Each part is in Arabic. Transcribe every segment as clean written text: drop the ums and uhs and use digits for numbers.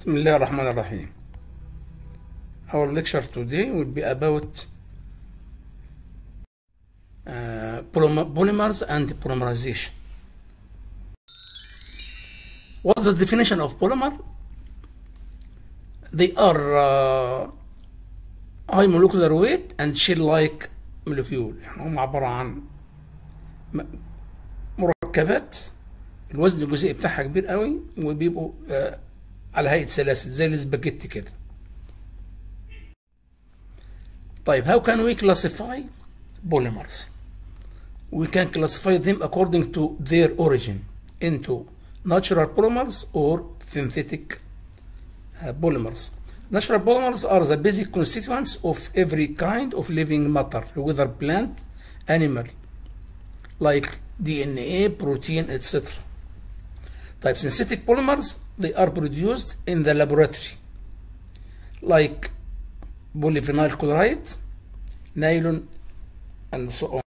بسم الله الرحمن الرحيم. Our lecture today will be about polymers and polymerization. What's the definition of polymer? They are high molecular weight and shell-like molecule. يعني هم عبارة عن مركبات الوزن الجزيئي بتاعها كبير قوي وبيبقوا على هيئة سلاسل زي الاسباجيتي كده. طيب how can we classify polymers? We can classify them according to their origin into natural polymers or synthetic polymers. Natural polymers are the basic constituents of every kind of living matter, whether plant, animal, like DNA, protein, etc. Type synthetic polymers, they are produced in the laboratory, like polyvinyl chloride, nylon, and so on.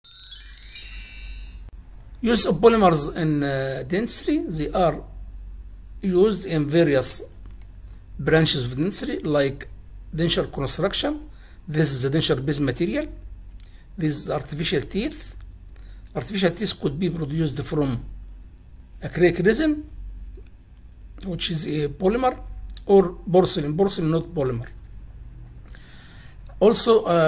Use of polymers in dentistry, they are used in various branches of dentistry, like denture construction. This is the denture-based material. This is artificial teeth. Artificial teeth could be produced from acrylic resin, which is a polymer, or porcelain. Porcelain, not polymer. Also,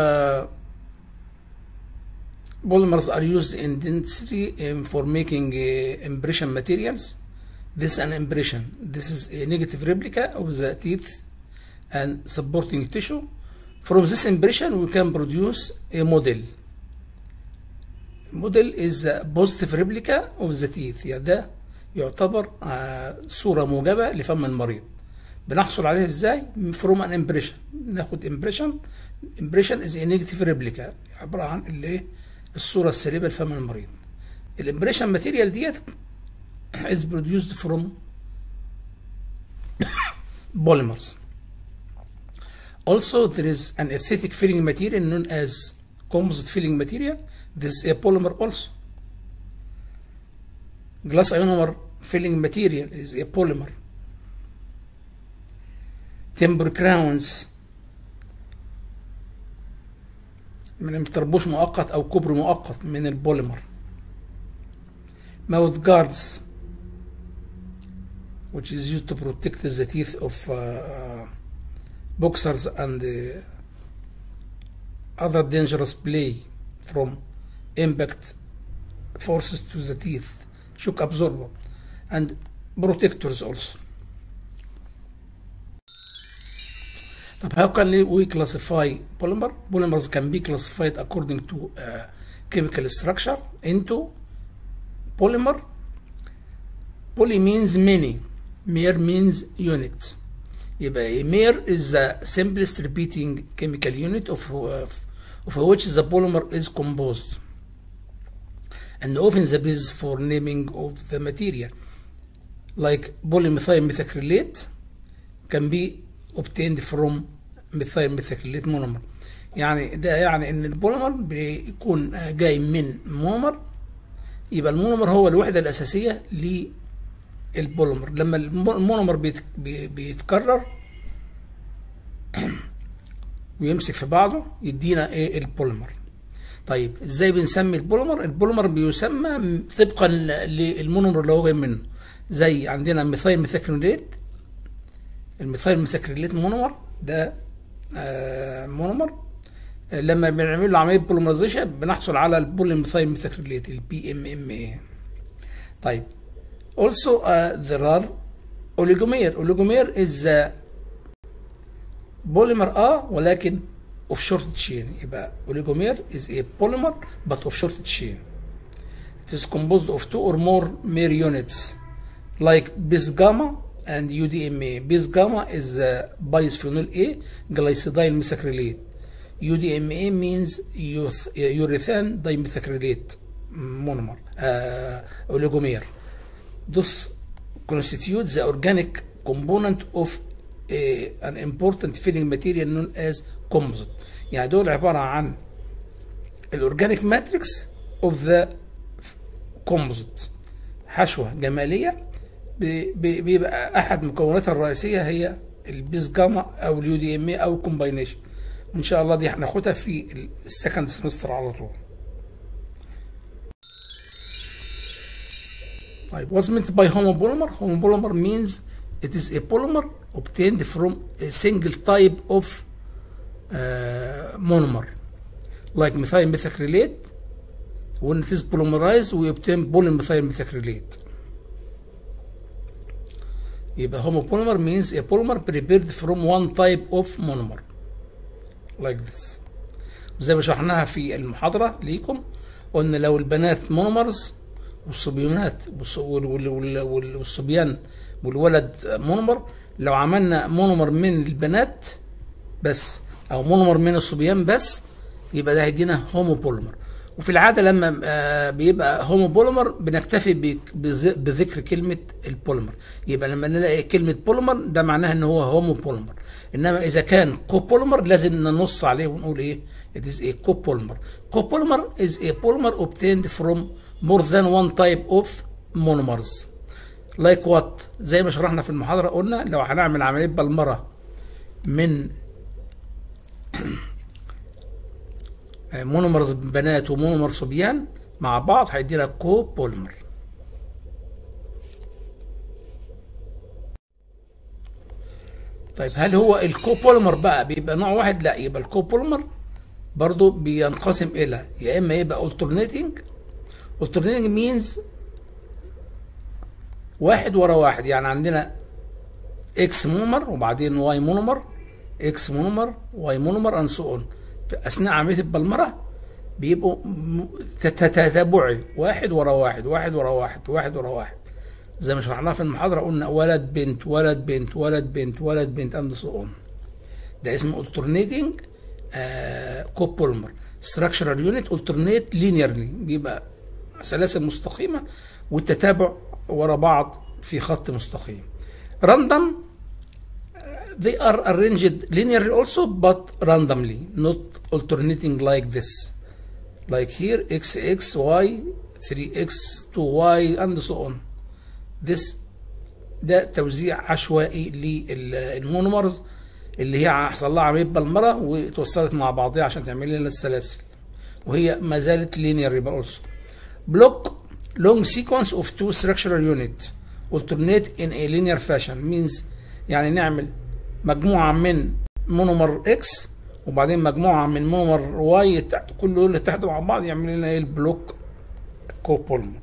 polymers are used in dentistry for making impression materials. This is an impression. This is a negative replica of the teeth and supporting tissue. From this impression, we can produce a model. Model is a positive replica of the teeth. يعني ده يعتبر صورة موجبة لفم المريض. بنحصل عليها ازاي؟ from an impression. ناخد impression. Impression is a negative replica. عبارة عن اللي الصورة السلبة لفم المريض. الامبريشن ماتيريال ديت is produced from polymers. Also, there is an aesthetic filling material known as composite filling material. This is a polymer also. Glass ionomer filling material is a polymer. Timber crowns من طربوش مؤقت أو كوبري مؤقت من البوليمر. Mouth guards, which is used to protect the teeth of boxers and other dangerous play from impact forces to the teeth, shock absorber, and protectors also. How can we classify polymer? Polymers can be classified according to chemical structure into polymer. Poly means many, mer means unit. يبقى mer is the simplest repeating chemical unit of which the polymer is composed, and often the basis for naming of the material, like polymethyl methacrylate can be obtained from methyl methacrylate monomer. يعني ده يعني ان البوليمر بيكون جاي من مونومر. يبقى المونومر هو الوحده الاساسيه للبوليمر. لما المونومر بيتكرر ويمسك في بعضه يدينا ايه؟ البوليمر. طيب ازاي بنسمي البوليمر؟ البوليمر بيسمى طبقا للمونومر اللي هو جاي منه. زي عندنا ميثايل ميثاكريلات. الميثايل ميثاكريلات مونومر ده مونومر. لما بنعمل له عمليه بوليمرايزيشن بنحصل على البوليميثايل ميثاكريلات PMMA. طيب also there are oligomer. Oligomer is polymer ولكن of short chain. يبقى oligomer is a polymer but of short chain. It is composed of two or more mer units like bis gamma and UDMA. Bis gamma is bisphenol A glycidyl methacrylate. UDMA means urethane dimethacrylate monomer, oligomer. This constitutes the organic component of an important filling material known as composite. يعني دول عبارة عن الأورجانيك ماتريكس of the composite. حشوة جمالية بيبقى احد مكوناتها الرئيسيه هي البيس جاما او اليو دي ام اي او الكومباينيشن. وان شاء الله دي هناخدها في السكند سمستر على طول. طيب what's meant by homopolymer? Homopolymer means it is a polymer obtained from a single type of monomer like methyl methacrylate. When it is polymerized we obtain polymethyl methacrylate. يبقى homopolymer means a polymer prepared from one type of monomer like this. زي ما شرحناها في المحاضرة ليكم، قلنا لو البنات مونومرز والصبيانات والصبيان والولد مونومر، لو عملنا مونومر من البنات بس او مونومر من الصبيان بس يبقى ده هيدينا هوموبوليمر. وفي العاده لما بيبقى هوموبوليمر بنكتفي بذكر كلمه البوليمر. يبقى لما نلاقي كلمه بوليمر ده معناها ان هو هوموبوليمر. انما اذا كان كوبوليمر لازم ننص عليه ونقول ايه؟ it is a copolymer. Copolymer is a polymer obtained from more than one type of monomers. Like what؟ زي ما شرحنا في المحاضرة قلنا لو هنعمل عملية بلمرة من مونومرز بنات ومونومر صبيان مع بعض هيدي لك كوبوليمر. طيب هل هو الكوبوليمر بقى بيبقى نوع واحد؟ لا، يبقى الكوبوليمر برضو بينقسم الى يا اما يبقى alternating means واحد ورا واحد، يعني عندنا اكس مونومر وبعدين واي مونومر، اكس مونومر واي مونومر اند سو اون. في اثناء عمليه البلمره بيبقوا تتابعي، واحد ورا واحد واحد ورا واحد واحد ورا واحد، زي ما شرحناها في المحاضره قلنا ولد بنت ولد بنت ولد بنت ولد بنت اند سو اون. ده اسمه alternating copolymer structural unit alternate linearly، بيبقى سلاسل مستقيمة والتتابع ورا بعض في خط مستقيم. random they are arranged linearly also but randomly not alternating like this, like here xx y 3x 2y and so on. ده توزيع عشوائي للمونومرز اللي هي حصل لها عمليه بلمره وتوصلت مع بعضها عشان تعمل لنا السلاسل، وهي ما زالت لينير. يبقى اولسو بلوك long sequence of two structural unit alternate in a linear fashion means يعني نعمل مجموعه من مونومر اكس وبعدين مجموعه من مونومر واي كل دول تحت مع بعض يعمل لنا ايه؟ البلوك كوبوليمر.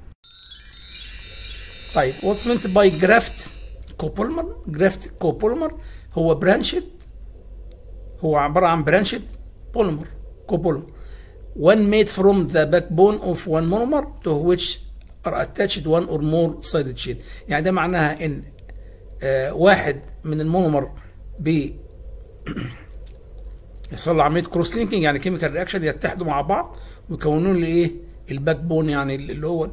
طيب what's meant by graft copolymer؟ graft copolymer هو برانشد، هو عبارة عن برانشد بوليمر كوبوليمر one made from the backbone of one monomer to which are attached one or more sided chain. يعني ده معناها ان واحد من المونومر يحصل له عملية كروس لينكينج، يعني كيميكال رياكشن يتحدوا مع بعض ويكونوا لي ايه؟ الباك بون، يعني اللي هو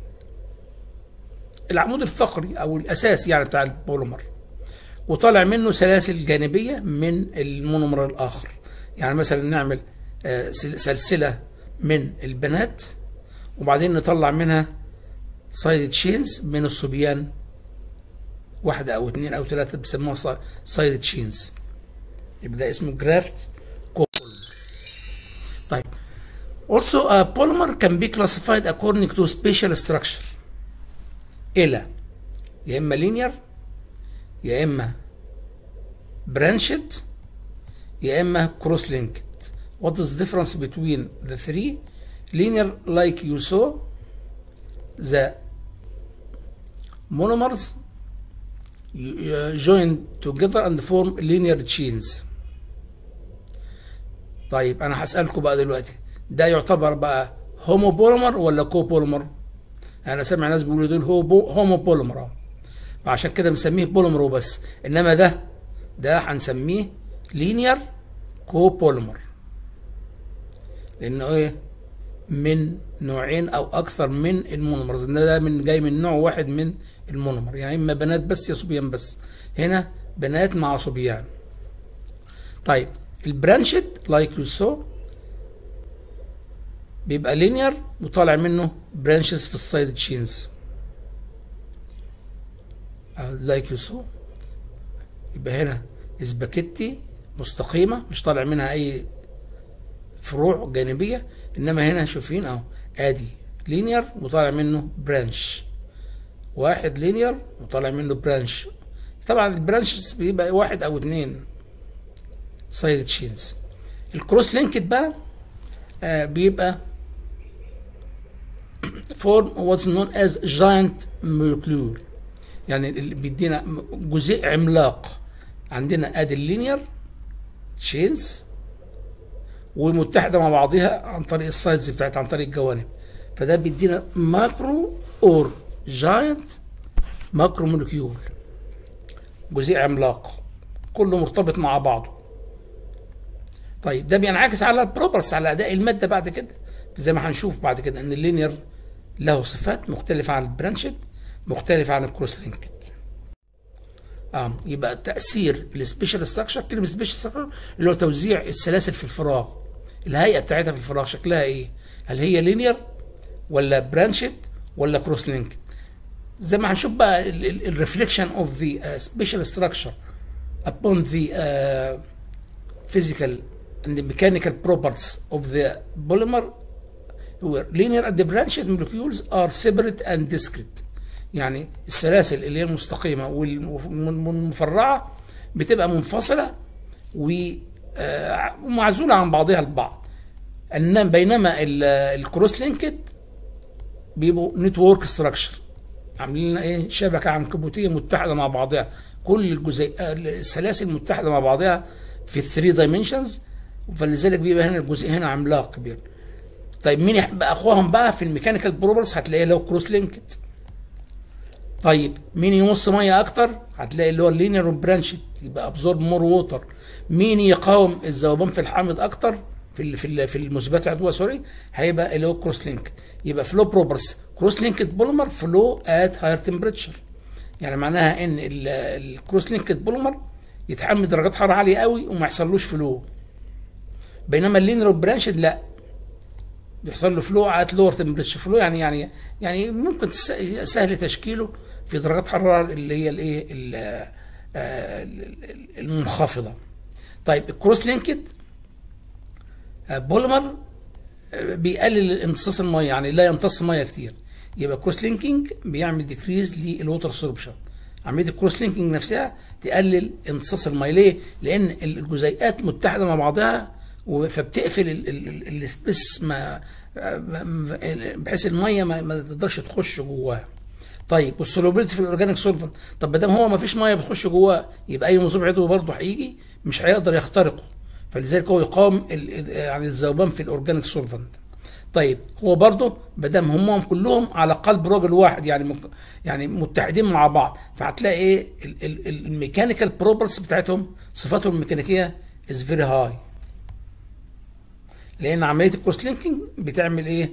العمود الفقري او الاساس يعني بتاع البوليمر، وطالع منه سلاسل جانبيه من المونومر الاخر. يعني مثلا نعمل سلسله من البنات وبعدين نطلع منها سايد تشينز من الصبيان، واحده او اثنين او ثلاثه بيسموها سايد تشينز. يبقى ده اسمه جرافت كوبوليمر. طيب also a polymer can be classified according to spatial structure الى يا اما linear يا اما branched يا اما cross linked. What is the difference between the three? Linear, like you saw, the monomers join together and form linear chains. طيب انا هسألكم بقى دلوقتي، ده يعتبر بقى هوموبوليمر ولا كوبوليمر؟ انا سامع ناس بيقولوا دول هوموبوليمر، عشان كده بنسميه بوليمر وبس، انما ده هنسميه لينير كوبوليمر، لانه ايه؟ من نوعين او اكثر من المونومرز، ان ده جاي من نوع واحد من المونومر، يعني اما بنات بس يا صبيان بس. هنا بنات مع صبيان. طيب البرانشد لايك يو سو بيبقى لينير وطالع منه برانشز في السايد تشينز لايك يو سو. يبقى هنا سباكيتي مستقيمه مش طالع منها اي فروع جانبيه، انما هنا شايفين اهو ادي لينير وطالع منه برانش، واحد لينير وطالع منه برانش. طبعا البرانش بيبقى واحد او اتنين سايد تشينز. الكروس لينكد بقى بيبقى form what's known as giant molecule، يعني اللي بيدينا جزيء عملاق. عندنا ادي اللينير تشينز ومتحده مع بعضها عن طريق السايدز بتاعتها، عن طريق الجوانب، فده بيدينا ماكرو اور جاينت ماكرو مولكيول، جزيء عملاق كله مرتبط مع بعضه. طيب ده بينعكس على البروبرتيز، على اداء الماده بعد كده، زي ما هنشوف بعد كده ان اللينير له صفات مختلفه عن البرانشد، مختلفه عن الكروس لينكد. يبقى تاثير السبيشال ستراكشر، كلمه سبيشال ستراكشر اللي هو توزيع السلاسل في الفراغ، الهيئه بتاعتها في الفراغ شكلها ايه؟ هل هي لينير ولا برانشد ولا كروس لينكد؟ زي ما هنشوف بقى الريفليكشن اوف ذا سبيشال ستراكشر upon the physical and the mechanical properties of the polymer where linear and the branched molecules are separate and discrete. يعني السلاسل اللي هي المستقيمة والمفرعة بتبقى منفصلة ومعزولة عن بعضها البعض، بينما الكروس لينكد بيبقوا نتورك ستراكشر، عاملين لنا ايه؟ شبكة عنكبوتية متحدة مع بعضها، كل السلاسل متحدة مع بعضها في 3 دايمنشنز، فلذلك بيبقى هنا الجزء هنا عملاق كبير. طيب مين يبقى اخوهم بقى في الميكانيكال بروبرتيز؟ هتلاقيه لو كروس لينكد. طيب مين يمص ميه اكتر؟ هتلاقي اللي هو اللينير والبرانشد، يبقى ابزورب مور ووتر. مين يقاوم الذوبان في الحامض اكتر في المثبات العضويه سوري، هيبقى اللي هو كروس لينكد. يبقى فلو بروبرتيز كروس لينكد بوليمر فلو ات هاير تمبريتشر، يعني معناها ان الكروس لينكد بوليمر يتحمل درجات حراره عاليه قوي وما يحصلوش فلو، بينما اللينير والبرانشد لا، بيحصل له فلو ات لور تمبريتشر. فلو يعني ممكن سهل تشكيله في درجات حراره اللي هي الايه المنخفضه. طيب الكروس لينكد بوليمر بيقلل امتصاص الميه، يعني لا يمتص ميه كتير، يبقى كروس لينكينج بيعمل ديكريز للوتر سوربشن. عمليه الكروس لينكينج نفسها تقلل امتصاص الميه. ليه؟ لان الجزيئات متحده مع بعضها فبتقفل السبيس بحيث الميه ما تقدرش تخش جواها. طيب والسولوبيلتي في الاورجانيك سولفنت، طب ما دام هو ما فيش ميه بتخش جواه يبقى اي مصيب عضوي برضه هيجي مش هيقدر يخترقه، فلذلك هو يقاوم يعني الذوبان في الاورجانيك سولفنت. طيب هو برضه ما دام هم كلهم على قلب راجل واحد، يعني متحدين مع بعض، فهتلاقي ايه الميكانيكال بروبرتيز بتاعتهم، صفاتهم الميكانيكيه از فيري هاي، لان عمليه الكروس لينكينج بتعمل ايه؟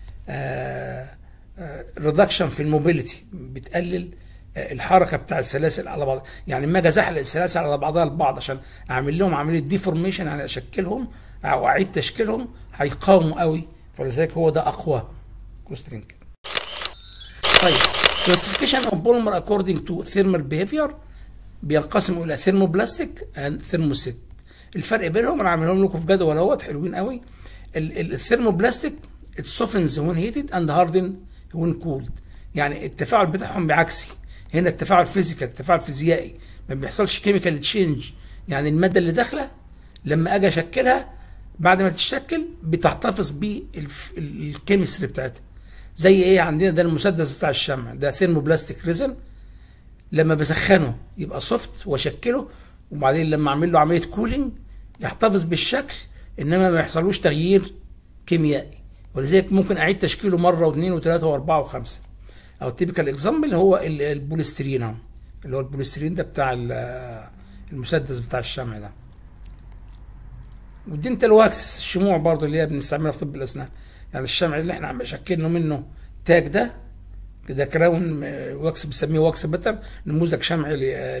ريدكشن في الموبيليتي، بتقلل الحركه بتاع السلاسل على بعض. يعني لما اجي ازحلق السلاسل على بعضها البعض عشان اعمل لهم عمليه ديفورميشن، يعني اشكلهم او اعيد تشكيلهم، هيقاوموا قوي، فلذلك هو ده اقوى كروس لينكينج. طيب classification of polymer according to thermal behavior بينقسم الى ثيرموبلاستيك اند ثيرموسيت. الفرق بينهم انا عاملهم لكم في جدول اهوت حلوين قوي. الثيرموبلاستيك it softens when heated and harden when cooled، يعني التفاعل بتاعهم بعكسي. هنا التفاعل فيزيكال، التفاعل فيزيائي، ما بيحصلش كيميكال تشينج، يعني الماده اللي داخله لما اجي اشكلها بعد ما تتشكل بتحتفظ بالكيمستري بتاعتها. زي ايه؟ عندنا ده المسدس بتاع الشمع، ده ثيرموبلاستيك ريزن، لما بسخنه يبقى سوفت واشكله، وبعدين لما اعمل له عمليه كولينج يحتفظ بالشكل، انما ما يحصلوش تغيير كيميائي، ولذلك ممكن اعيد تشكيله مره واثنين وثلاثه واربعه وخمسه. او التيبيكال اكزامبل هو البوليسترين، اللي هو البوليسترين ده بتاع المسدس بتاع الشمع ده. والدنتال واكس، الشموع برضه اللي هي بنستعملها في طب الاسنان، يعني الشمع اللي احنا عم شكلنا منه تاج ده كراون واكس، بنسميه واكس بتر، نموذج شمعي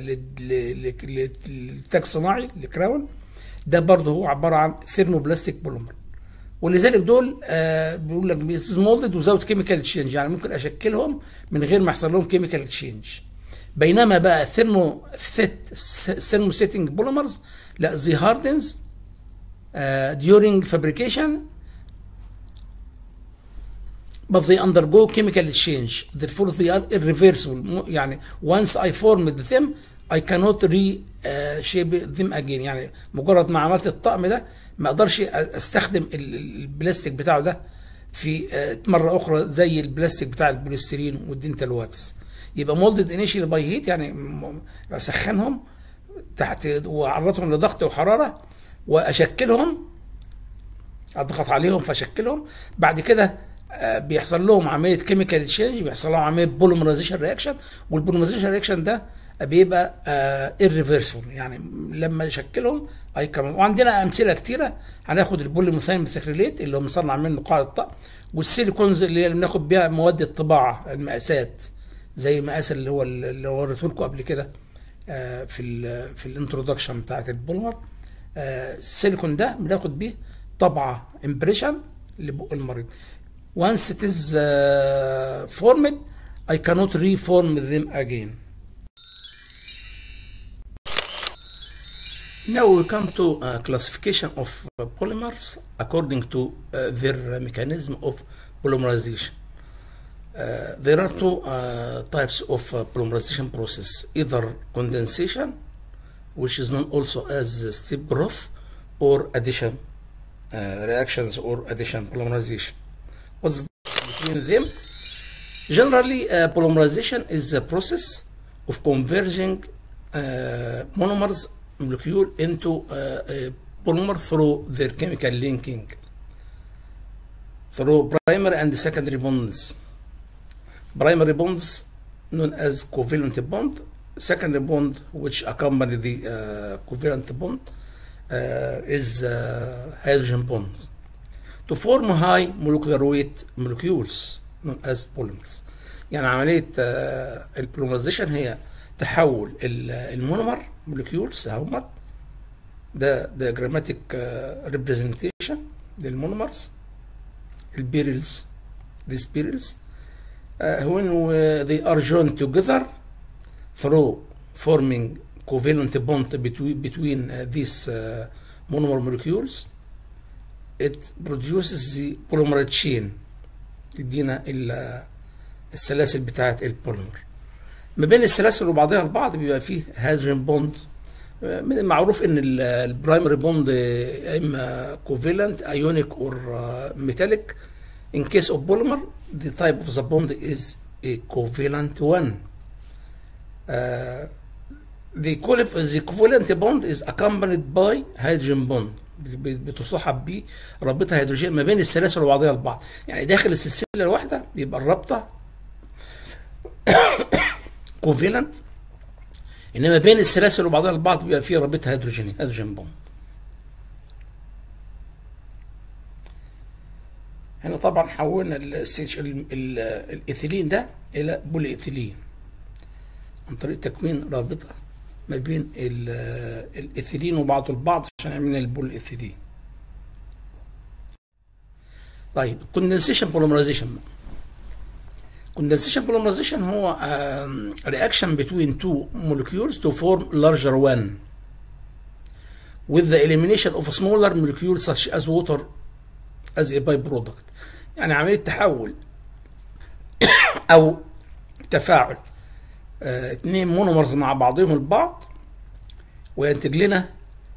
لتاج صناعي لكراون، ده برضه هو عباره عن ثيرموبلاستيك بوليمر. ولذلك دول بيقول لك مولدد وزاوت كيميكال تشينج، يعني ممكن اشكلهم من غير ما يحصل لهم كيميكال تشينج. بينما بقى thermosetting polymers لا they hardens during fabrication but they undergo chemical change therefore they are irreversible. يعني once I formed them I cannot reshape them again. يعني مجرد ما عملت الطقم ده ما اقدرش استخدم البلاستيك بتاعه ده في مرة أخرى زي البلاستيك بتاع البوليسترين والدينتال واكس. يبقى مولدد انيشيال باي هيت، يعني اسخنهم تحت واعرضهم لضغط وحراره واشكلهم، اضغط عليهم فاشكلهم. بعد كده بيحصل لهم عمليه كيميكال تشينج، بيحصل لهم عمليه بوليمرايزيشن رياكشن، والبوليمرايزيشن رياكشن ده بيبقى irreversible. يعني لما يشكلهم اي كمان. وعندنا امثله كتيره، هناخد البوليميثايل ميثاكريليت اللي هو مصنع منه قاع الطقم، والسيليكونز اللي بناخد بيها مواد الطباعه المقاسات زي مقاس اللي هو اللي وريته لكم قبل كده في الانترودكشن بتاعت البوليمر. السيليكون ده بناخد بيه طبعه امبريشن لبق المريض. once it is formed I cannot reform them again. Now we come to classification of polymers according to their mechanism of polymerization. There are two types of polymerization process, either condensation, which is known also as steep growth, or addition reactions or addition polymerization. What's the difference between them? Generally, polymerization is a process of converging monomers molecule into a polymer through their chemical linking through primary and secondary bonds. Primary bonds known as covalent bond, secondary bond which accompany the covalent bond is hydrogen bond to form high molecular weight molecules known as polymers. يعني عملية البوليمرايزيشن هي تحول المونومر مولكيولز اهمت، ده diagrammatic representation للمونومرز البيرلز these beryls when they are joined together through forming covalent bond between these monomer molecules. It produces the polymer chain، يدينا السلاسل بتاعت البوليمر. ما بين السلاسل وبعضها البعض بيبقى فيه هيدروجين بوند. من المعروف ان البرايمري بوند اما كوفالنت ايونيك اور ميتاليك. In case of polymer the type of the bond is a covalent one. The covalent bond is accompanied by hydrogen bond، بتصاحب برابطه هيدروجين ما بين السلاسل وبعضها البعض. يعني داخل السلسله الواحده بيبقى الرابطه كوفالنت، انما بين السلاسل وبعضها البعض بيبقى فيه رابطه هيدروجين بوند. هنا طبعا حولنا الايثيلين ده الى بولي ايثيلين عن طريق تكوين رابطه ما بين الايثيلين وبعض البعض عشان عملنا البولي ايثيلين. طيب الكوندنسيشن بوليمرايزيشن. Condensation polymerization هو reaction between two molecules to form larger one with the elimination of a smaller molecule such as water as a byproduct. يعني عملية تحول أو تفاعل اتنين مونومرز مع بعضهم البعض وينتج لنا،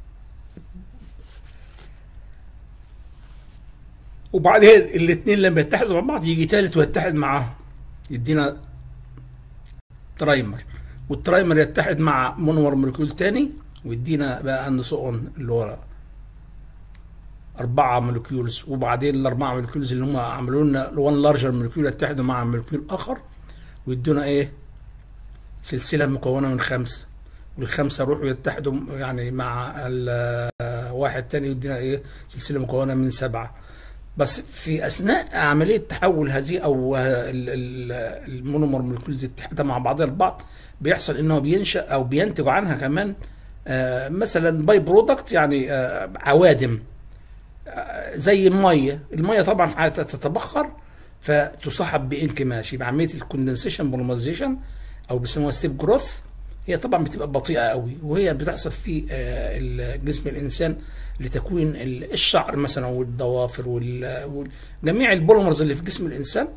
وبعدين الاتنين لما يتحدوا مع بعض يجي تالت ويتحد معاهم يدينا ترايمر، والترايمر يتحد مع مونومر مولكيول تاني ويدينا بقى النسون اللي هو 4 مولكيولز. وبعدين الاربعه مولكيولز اللي هم عملوا لنا 1 لارجر مولكيول يتحدوا مع مولكيول اخر ويدونا ايه؟ سلسله مكونه من 5، والخمسه يروحوا يتحدوا يعني مع واحد تاني يدينا ايه؟ سلسله مكونه من 7. بس في اثناء عمليه تحول هذه او المونومر مولكيولز اتحادها مع بعضها البعض بيحصل انه بينشا او بينتج عنها كمان مثلا باي برودكت، يعني عوادم زي الميه طبعا هتتبخر فتصاحب بانكماش. يبقى عمليه الكوندنسيشن بوليمرايزيشن او بيسموها ستيب جروث، هي طبعا بتبقى بطيئه قوي، وهي بتحصل في جسم الانسان لتكوين الشعر مثلا والضوافر وجميع البوليمرز اللي في جسم الانسان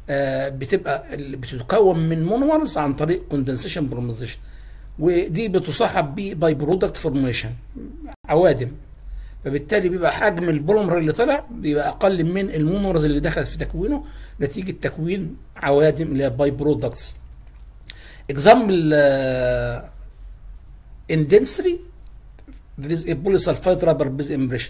بتتكون من مونومرز عن طريق كوندنسيشن بوليمرايزيشن، ودي بتصاحب باي برودكت فورميشن، عوادم. فبالتالي بيبقى حجم البوليمر اللي طلع بيبقى اقل من المونومرز اللي دخلت في تكوينه نتيجه تكوين عوادم اللي هي باي برودكتس. اكزامبل ان density there is a polysulfide rubber base impression.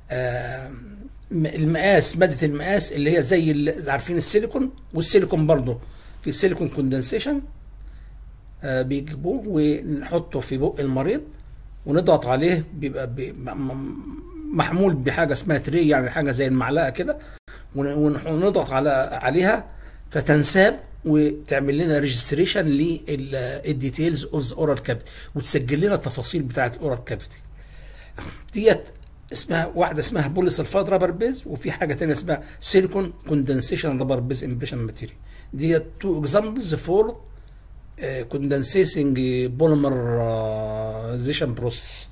المقاس، ماده المقاس اللي هي زي عارفين السيليكون، والسيليكون برضه في سيليكون كوندنسيشن بيجيبوه ونحطه في بق المريض ونضغط عليه، بيبقى محمول بحاجه اسمها تري، يعني حاجه زي المعلقه كده، ونضغط عليها فتنساب وتعمل لنا ريجستريشن للديتيلز اوف ذا اورال كافيتي، وتسجل لنا التفاصيل بتاعه الاورال كافيتي. ديت اسمها واحده اسمها بوليسلفايد رابر بيز، وفي حاجه ثانيه اسمها سيليكون كوندنسيشن رابر بيز امبريشن ماتيريال. ديت تو اكزامبلز فور كوندنسيشن بوليمرايزيشن بروسيس.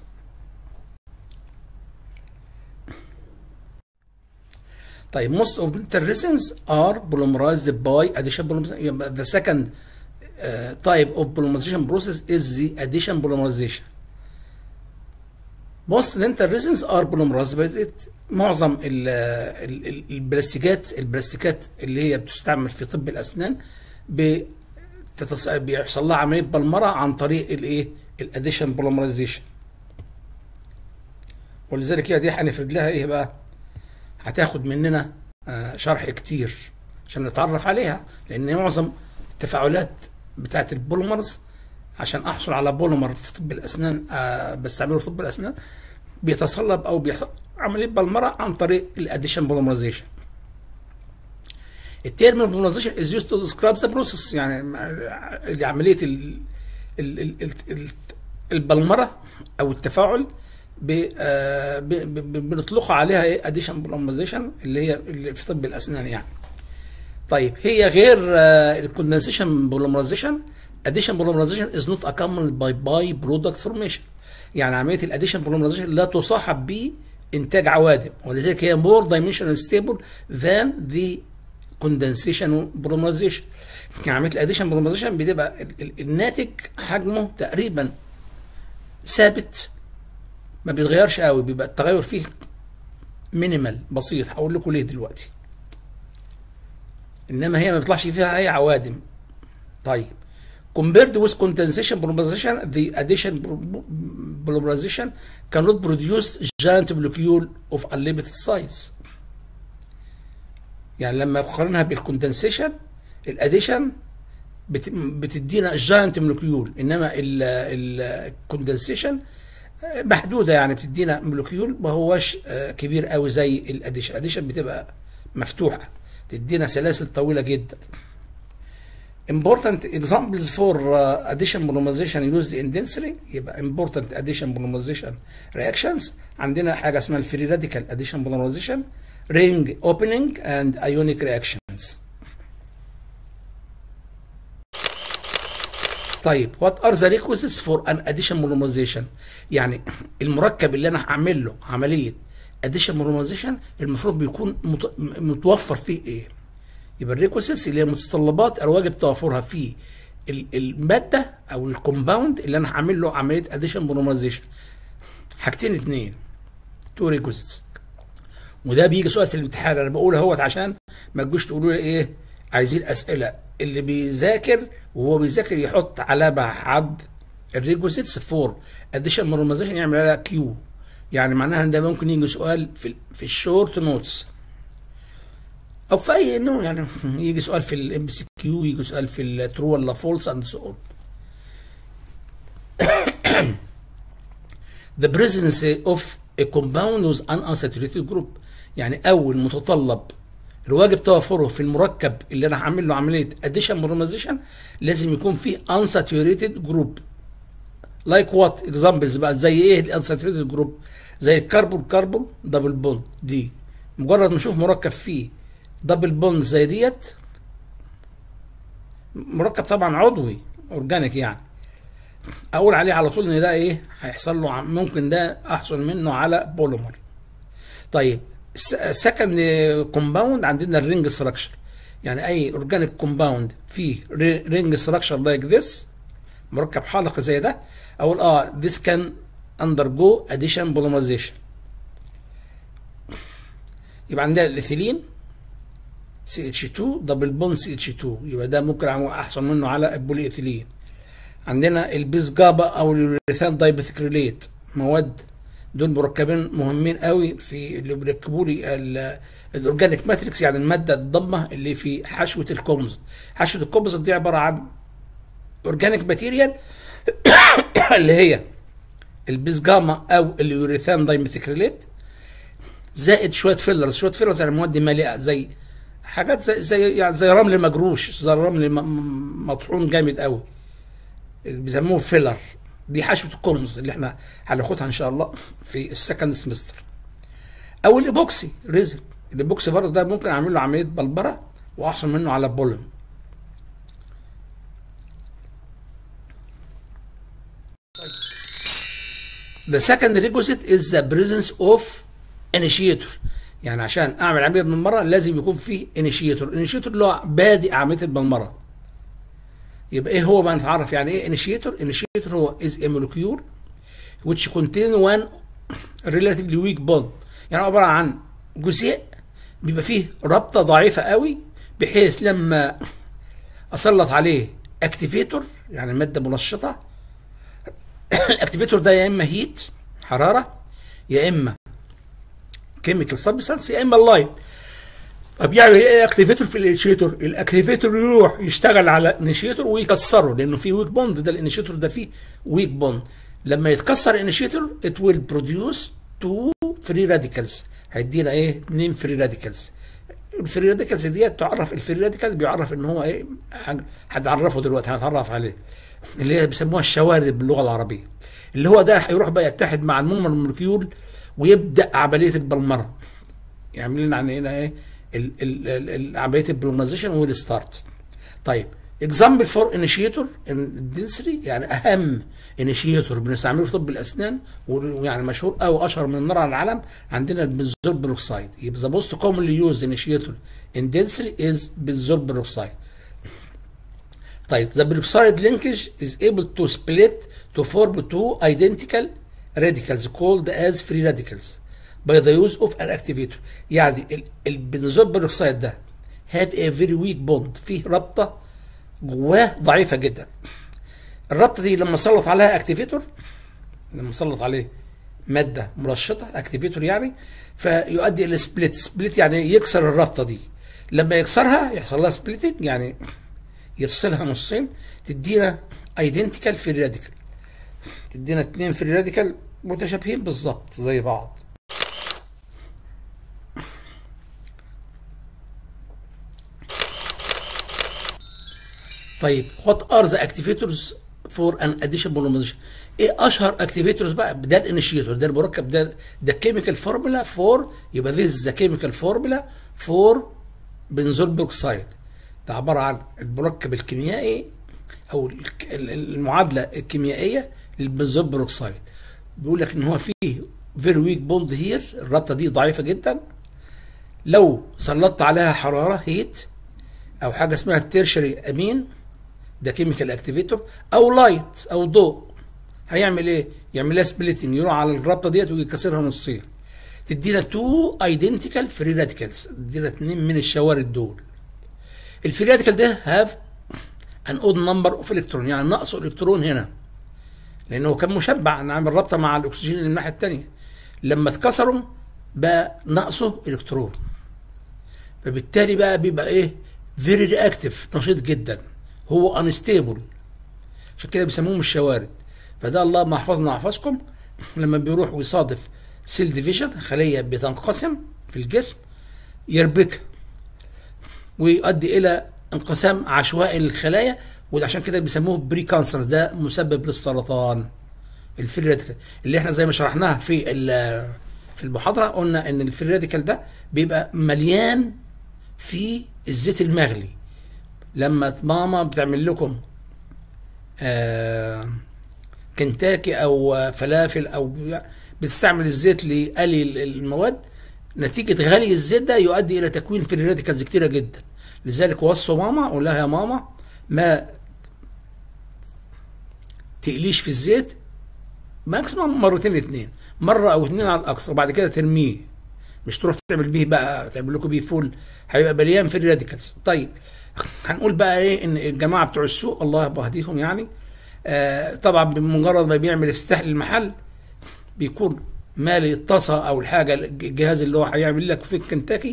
طيب most of the resins are polymerized by addition polymerization. The second type of polymerization process is the addition polymerization. Most dental resins are polymerized by it. معظم البلاستيكات اللي هي بتستعمل في طب الاسنان بيحصل لها عمليه بلمره عن طريق الايه؟ الاديشن بوليمرايزيشن. ولذلك هي دي هنفرد لها ايه بقى؟ هتاخد مننا شرح كتير عشان نتعرف عليها، لان معظم التفاعلات بتاعت البوليمرز عشان احصل على بوليمر في طب الاسنان بستعمله في طب الاسنان بيتصلب او بيحصل عمليه بلمره عن طريق الاديشن بوليمرايزيشن. التيرم بوليمرايزيشن از يوزد تو ديسكرايب ذا بروسيس، يعني عمليه البلمره او التفاعل بنطلق عليها ايه؟ اديشن بوليمرايزيشن، اللي هي في طب الاسنان يعني. طيب هي غير الكوندنسيشن بوليمرايزيشن، اديشن بوليمرايزيشن از نوت اكمبلد باي برودكت فورميشن، يعني عمليه الاديشن بوليمرايزيشن لا تصاحب بانتاج عوادم، ولذلك هي مور دايمنشنال ستيبل ذان ذا كوندنسيشن بوليمرايزيشن. يعني عمليه الاديشن بوليمرايزيشن بتبقى الناتج حجمه تقريبا ثابت، ما بيتغيرش قوي، بيبقى التغير فيه مينيمال بسيط. هقول لكم ليه دلوقتي. انما هي ما بيطلعش فيها اي عوادم. طيب compared with condensation polymerization, the addition polymerization cannot produce giant molecule of unlimited size. يعني لما نقارنها بالكوندنسيشن، الاديشن بتدينا جاينت مولكيول، انما الكوندنسيشن محدوده، يعني بتدينا مولكيول ما هوش كبير قوي زي الاديشن. الاديشن بتبقى مفتوحه تدينا سلاسل طويله جدا. important examples for addition polymerization used in density، يبقى important addition polymerization reactions عندنا حاجه اسمها الفري راديكال addition polymerization، ring opening and ionic reactions. طيب what are the requisites for an addition polymerization؟ يعني المركب اللي انا هعمل له عمليه addition polymerization المفروض بيكون متوفر فيه ايه؟ يبقى الريكويسيتس اللي هي متطلبات الواجب توفرها في الماده او الكومباوند اللي انا هعمل له عمليه اديشن بوليمرايزيشن. حاجتين اتنين، تو ريكويسيتس. وده بيجي سؤال في الامتحان، انا بقول اهوت عشان ما تجوش تقولوا لي ايه عايزين اسئله. اللي بيذاكر وهو بيذاكر يحط علامه عند الريكويسيتس فور اديشن بوليمرايزيشن يعمل عليها كيو، يعني معناها ان ده ممكن يجي سؤال في الشورت نوتس او في اي نوع، يعني يجي سؤال في الام بي سي كيو، يجي سؤال في الترو ولا فولس اند سو اون. The presence of a compound with an unsaturated group، يعني اول متطلب الواجب توفره في المركب اللي انا هعمل له عمليه اديشن بوليمرايزيشن لازم يكون فيه unsaturated group. لايك وات اكزامبلز بقى، زي ايه الانساتوريتد جروب؟ زي الكربون دبل بوند. دي مجرد ما نشوف مركب فيه دبل بوند زي ديت، مركب طبعا عضوي اورجانيك يعني، اقول عليه على طول ان ده ايه هيحصل له، ممكن ده احصل منه على بوليمر. طيب سكند كومباوند عندنا الرينج ستراكشر، يعني اي اورجانيك كومباوند فيه رينج ستراكشر لايك ذس، مركب حلقي زي ده، اقول this can undergo addition polymerization. يبقى عندنا الاثيلين CH2 دبل بون CH2، يبقى ده ممكن احصل منه على البولي ايثيلين. عندنا البيس جابا او اليوريثان دايبثيكريليت، مواد دول مركبين مهمين قوي في اللي بيركبوا لي الاورجانيك ماتريكس، يعني الماده الضمه اللي في حشوه الكومبوزيت. حشوه الكومبوزيت دي عباره عن اورجانيك ماتيريال اللي هي البيس جاما او اليوريثان دايميثيكريليت، زائد شويه فيلرز. شويه فيلرز يعني مواد مالئه، زي حاجات زي رمل مجروش، زي رمل مطحون جامد قوي، بيسموه فيلر. دي حشوه الكومز اللي احنا هناخدها ان شاء الله في السكند سمستر. او الايبوكسي ريزن، الايبوكسي برضه ده ممكن اعمل له عمليه بلبره واحصل منه على بولم. The second requisite is the presence of initiator، يعني عشان اعمل عمليه بالمره لازم يكون فيه انيشيتور. انيشيتور اللي هو بادئ عمليه البلمره. يبقى ايه هو بقى نتعرف يعني ايه انيشيتور؟ انيشيتور هو is a molecule which contain one relatively weak bond، يعني عباره عن جزيء بيبقى فيه رابطه ضعيفه قوي، بحيث لما اسلط عليه اكتيفيتور يعني ماده منشطه، الاكتيفيتور ده يا اما هيت حراره، يا اما كيميكال سبستانس، يا اما اللايت. طب يعمل ايه اكتيفيتور في الانيشيتور؟ الاكتيفيتور يروح يشتغل على الانيشيتور ويكسره، لانه فيه ويك بوند. ده الانيشيتور ده فيه ويك بوند، لما يتكسر الانيشيتور ات ويل بروديوس 2 فري راديكالز، هيدينا ايه 2 فري راديكالز. الفري راديكالز ديت تعرف، الفري راديكال بيعرف ان هو ايه، هنعرفه دلوقتي، هنتعرف عليه، اللي هي بيسموها الشوارد باللغه العربيه، اللي هو ده هيروح بقى يتحد مع المونومر مولكيول ويبدا عمليه البلمره، يعمل لنا هنا ايه عمليه البلومازيشن والستارت. طيب اكزامبل فور انيشيتور الدنسري، يعني اهم انيشيتور بنستعمله في طب الاسنان ويعني مشهور او اشهر من النار على العالم، عندنا البنزول بيروكسيد. يبقى ذا موست كومنلي يوز انيشيتور ان دنسري از بنزول بيروكسيد. طيب the peroxide linkage is able to split to form two identical radicals called as free radicals by the use of an activator. يعني البنزول بيروكسيد ده have a very weak bond، فيه رابطه جواه ضعيفه جدا. الرابطه دي لما سلط عليها اكتيفيتور، لما سلط عليه ماده مرشطه اكتيفيتور يعني، فيؤدي الى سبليت. سبليت يعني يكسر الرابطه دي، لما يكسرها يحصل لها سبليتنج، يعني يفصلها نصين، تدينا ايدنتيكال فري راديكال، تدينا 2 فري راديكال متشابهين بالظبط زي بعض. طيب what are the activators for an addition polymerization؟ ايه اشهر اكتيفيتورز بقى؟ ده الانيشيتور، ده المركب، ده كيميكال فورمولا فور، يبقى this is the chemical formula for بنزول بيروكسيد. ده عباره عن المركب الكيميائي او المعادله الكيميائيه للبنزول بيروكسيد. بيقول لك ان هو فيه فيري ويك بوند هير، الرابطه دي ضعيفه جدا. لو سلطت عليها حراره هيت او حاجه اسمها تيرشري امين، ده كيميكال اكتيفيتور، او لايت او ضوء، هيعمل ايه؟ يعمل لها سبليتنج، يروح على الرابطه ديت ويكسرها نصين، تدينا 2 ايدنتيكال فري راديكالز، تدينا 2 من الشوارد دول. الفري راديكال ده هاف ان اود نمبر اوف الكترون، يعني ناقصه الكترون هنا، لانه كان مشبع، عامل رابطه مع الاكسجين اللي الناحيه الثانيه، لما اتكسروا بقى ناقصه الكترون، فبالتالي بقى بيبقى ايه؟ فيري رياكتيف، نشيط جدا، هو انستيبل، عشان كده بيسموهم الشوارد. فده اللهم احفظنا احفظكم، لما بيروح ويصادف سيل ديفيجن، خليه بتنقسم في الجسم، يربكها ويؤدي الى انقسام عشوائي للخلايا، وعشان كده بيسموه بري كانسر، ده مسبب للسرطان. الفري راديكال اللي احنا زي ما شرحناها في المحاضره، قلنا ان الفري راديكال ده بيبقى مليان في الزيت المغلي. لما ماما بتعمل لكم كنتاكي او فلافل او بتستعمل الزيت لقلي المواد، نتيجة غلي الزيت ده يؤدي الى تكوين فري راديكالز كتيرة جدا. لذلك وصوا ماما، قول لها يا ماما ما تقليش في الزيت ماكسيمم مرتين اتنين، مرة او اتنين على الاقصى، وبعد كده ترميه، مش تروح تعمل بيه بقى تعمل لكم بيه فول، هيبقى مليان فري راديكالز. طيب هنقول بقى ايه، ان الجماعة بتوع السوق الله يهديهم يعني، طبعا بمجرد ما بيعمل افتتاح للمحل بيكون مالي الطاسه او الحاجه الجهاز اللي هو هيعمل لك في كنتاكي،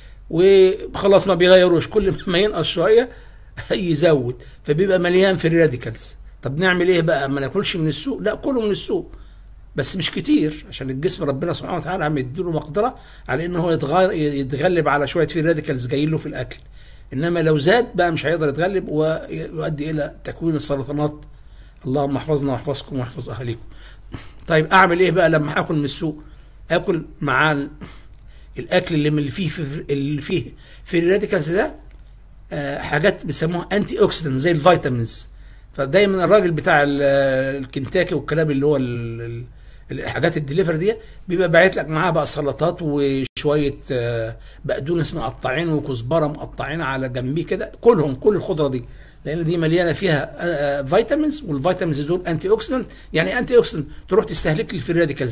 وخلاص ما بيغيروش، كل ما ينقص شويه يزود، فبيبقى مليان في الراديكالز. طب نعمل ايه بقى؟ ما ناكلش من السوق؟ لا، كله من السوق بس مش كتير، عشان الجسم ربنا سبحانه وتعالى عم يديله مقدره على ان هو يتغلب على شويه في راديكالز جايين له في الاكل. انما لو زاد بقى مش هيقدر يتغلب ويؤدي الى تكوين السرطانات. اللهم احفظنا واحفظكم واحفظ اهاليكم. طيب اعمل ايه بقى لما هاكل من السوق؟ اكل مع الاكل اللي فيه في الراديكالز ده حاجات بيسموها انتي اوكسيدنت زي الفيتامينز. فدايما الراجل بتاع الكنتاكي والكلام اللي هو الحاجات الدليفر دي بيبقى باعت لك معاها بقى سلطات وشويه بقدونس مقطعين وكزبره مقطعين على جنبيه كده، كلهم كل الخضره دي، لان دي مليانه فيها فيتامينز، والفيتامينز دول انتي اوكسيدنت. يعني انتي اوكسيدنت تروح تستهلك لي في الراديكالز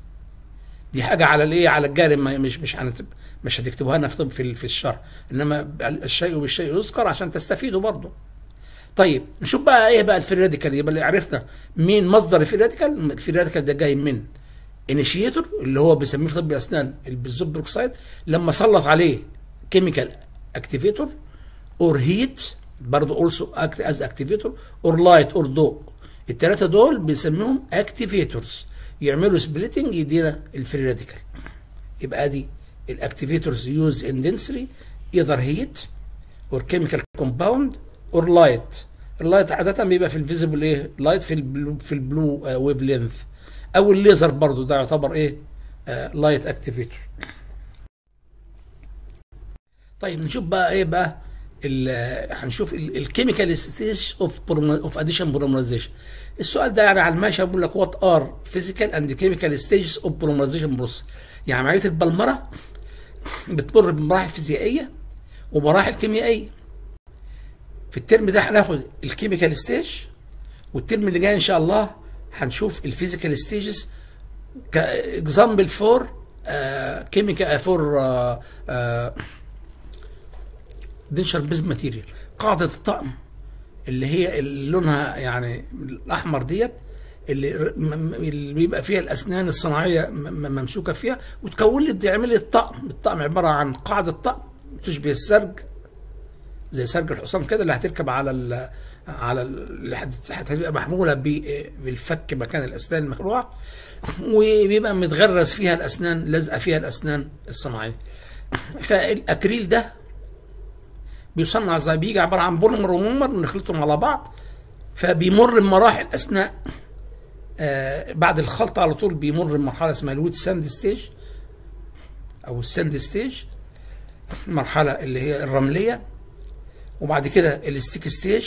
دي حاجه على الايه، على الجانب، مش هتكتبوها لنا في الشرح، انما الشيء بالشيء يذكر عشان تستفيدوا برضه. طيب نشوف بقى ايه بقى الفري راديكال. يبقى اللي عرفنا مين مصدر الفري راديكال. الفري راديكال ده جاي من انيشيتور اللي هو بيسميه في طب الاسنان البنزول بروكسيد، لما سلط عليه كيميكال اكتيفيتور اور هيت برضه اولسو اكت از اكتيفيتور اور لايت اور ضوء. الثلاثه دول بنسميهم اكتيفيتورز، يعملوا سبليتنج يدينا الفري راديكال. يبقى دي الاكتيفيتورز يوز ان دنسري ايذر هيت اور كيميكال كومباوند اور لايت. اللايت عاده بيبقى في الفيزيبل ايه، لايت في البلو ويف لينث، او الليزر برضه ده يعتبر ايه، لايت اكتيفيتور. طيب نشوف بقى ايه بقى هنشوف الكيميكال ستيج اوف اديشن بوليمرايزيشن. السؤال ده يعني على الماشي بقول لك وات ار فيزيكال اند كيميكال ستيجز اوف بوليمرايزيشن بروسيس. يعني عمليه البلمره بتمر بمراحل فيزيائيه ومراحل كيميائيه. في الترم ده هناخد الكيميكال ستيج، والترم اللي جاي ان شاء الله هنشوف الفيزيكال ستيجز كاكزامبل فور كيميكال فور دنشر بيز ماتيريال. قاعده الطقم اللي هي اللي لونها يعني الاحمر ديت، اللي بيبقى فيها الاسنان الصناعيه ممسوكه فيها، وتكون لي تعمل لي الطقم عباره عن قاعده طقم تشبه السرج، زي سرج الحصان كده، اللي هتركب اللي هتبقى محموله بالفك مكان الاسنان المخلوعه، وبيبقى متغرز فيها الاسنان، لازقه فيها الاسنان الصناعيه. فالاكريل ده بيصنع زي بيجي عباره عن بوليمر ومونمر نخلطهم على بعض، فبيمر بمراحل اثناء بعد الخلط على طول بيمر بمرحله اسمها الويت ساند ستيج او الساند ستيج، المرحله اللي هي الرمليه، وبعد كده الستيك ستيج،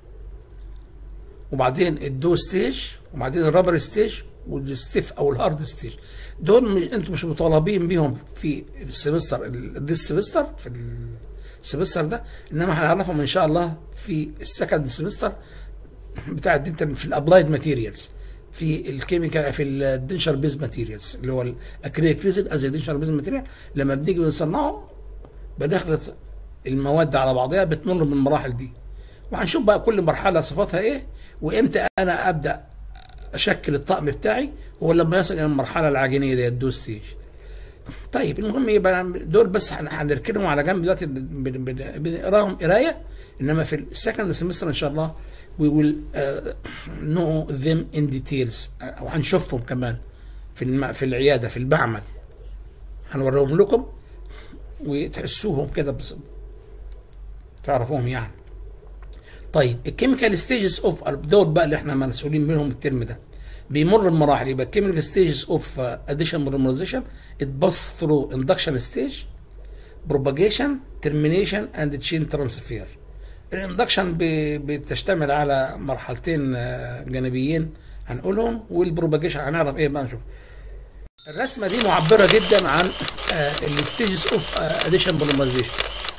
وبعدين الدو ستيج، وبعدين الرابر ستيج، والستيف او الهارد ستيج. دول انتم مش مطالبين بيهم في السمستر في السمستر ده، انما هنعرفهم ان شاء الله في السكند سمستر بتاع الدنتال في الابلايد ماتيريالز، في الكيميكال، في الدنشر بيز ماتيريالز اللي هو الاكريليك ريزن از دنشر بيز ماتيريال. لما بنيجي بنصنعه بنخلط المواد على بعضها، بتمر من المراحل دي، وهنشوف بقى كل مرحله صفاتها ايه، وامتى انا ابدا اشكل الطقم بتاعي، ولما يصل الى المرحله العجينيه دي الدو ستيج. طيب المهم يبقى دول بس هنركنهم على جنب دلوقتي، بنقراهم قرايه، انما في السكند سمستر ان شاء الله we will know them in details، وهنشوفهم كمان في العياده في المعمل، هنوريهم لكم وتحسوهم كده تعرفوهم يعني. طيب الكيميكال ستيجز اوف دول بقى اللي احنا مسؤولين منهم الترم ده، بيمر بمراحل. يبقى الكيميكال ستيجز اوف اديشن بوليمرايزيشن it pass through induction stage, propagation, termination and chain transfer. الاندكشن بتشتمل على مرحلتين جانبيين هنقولهم، والبروباجيشن هنعرف ايه بقى نشوف. الرسمه دي معبره جدا عن الستيجز اوف اديشن بوليمرايزيشن،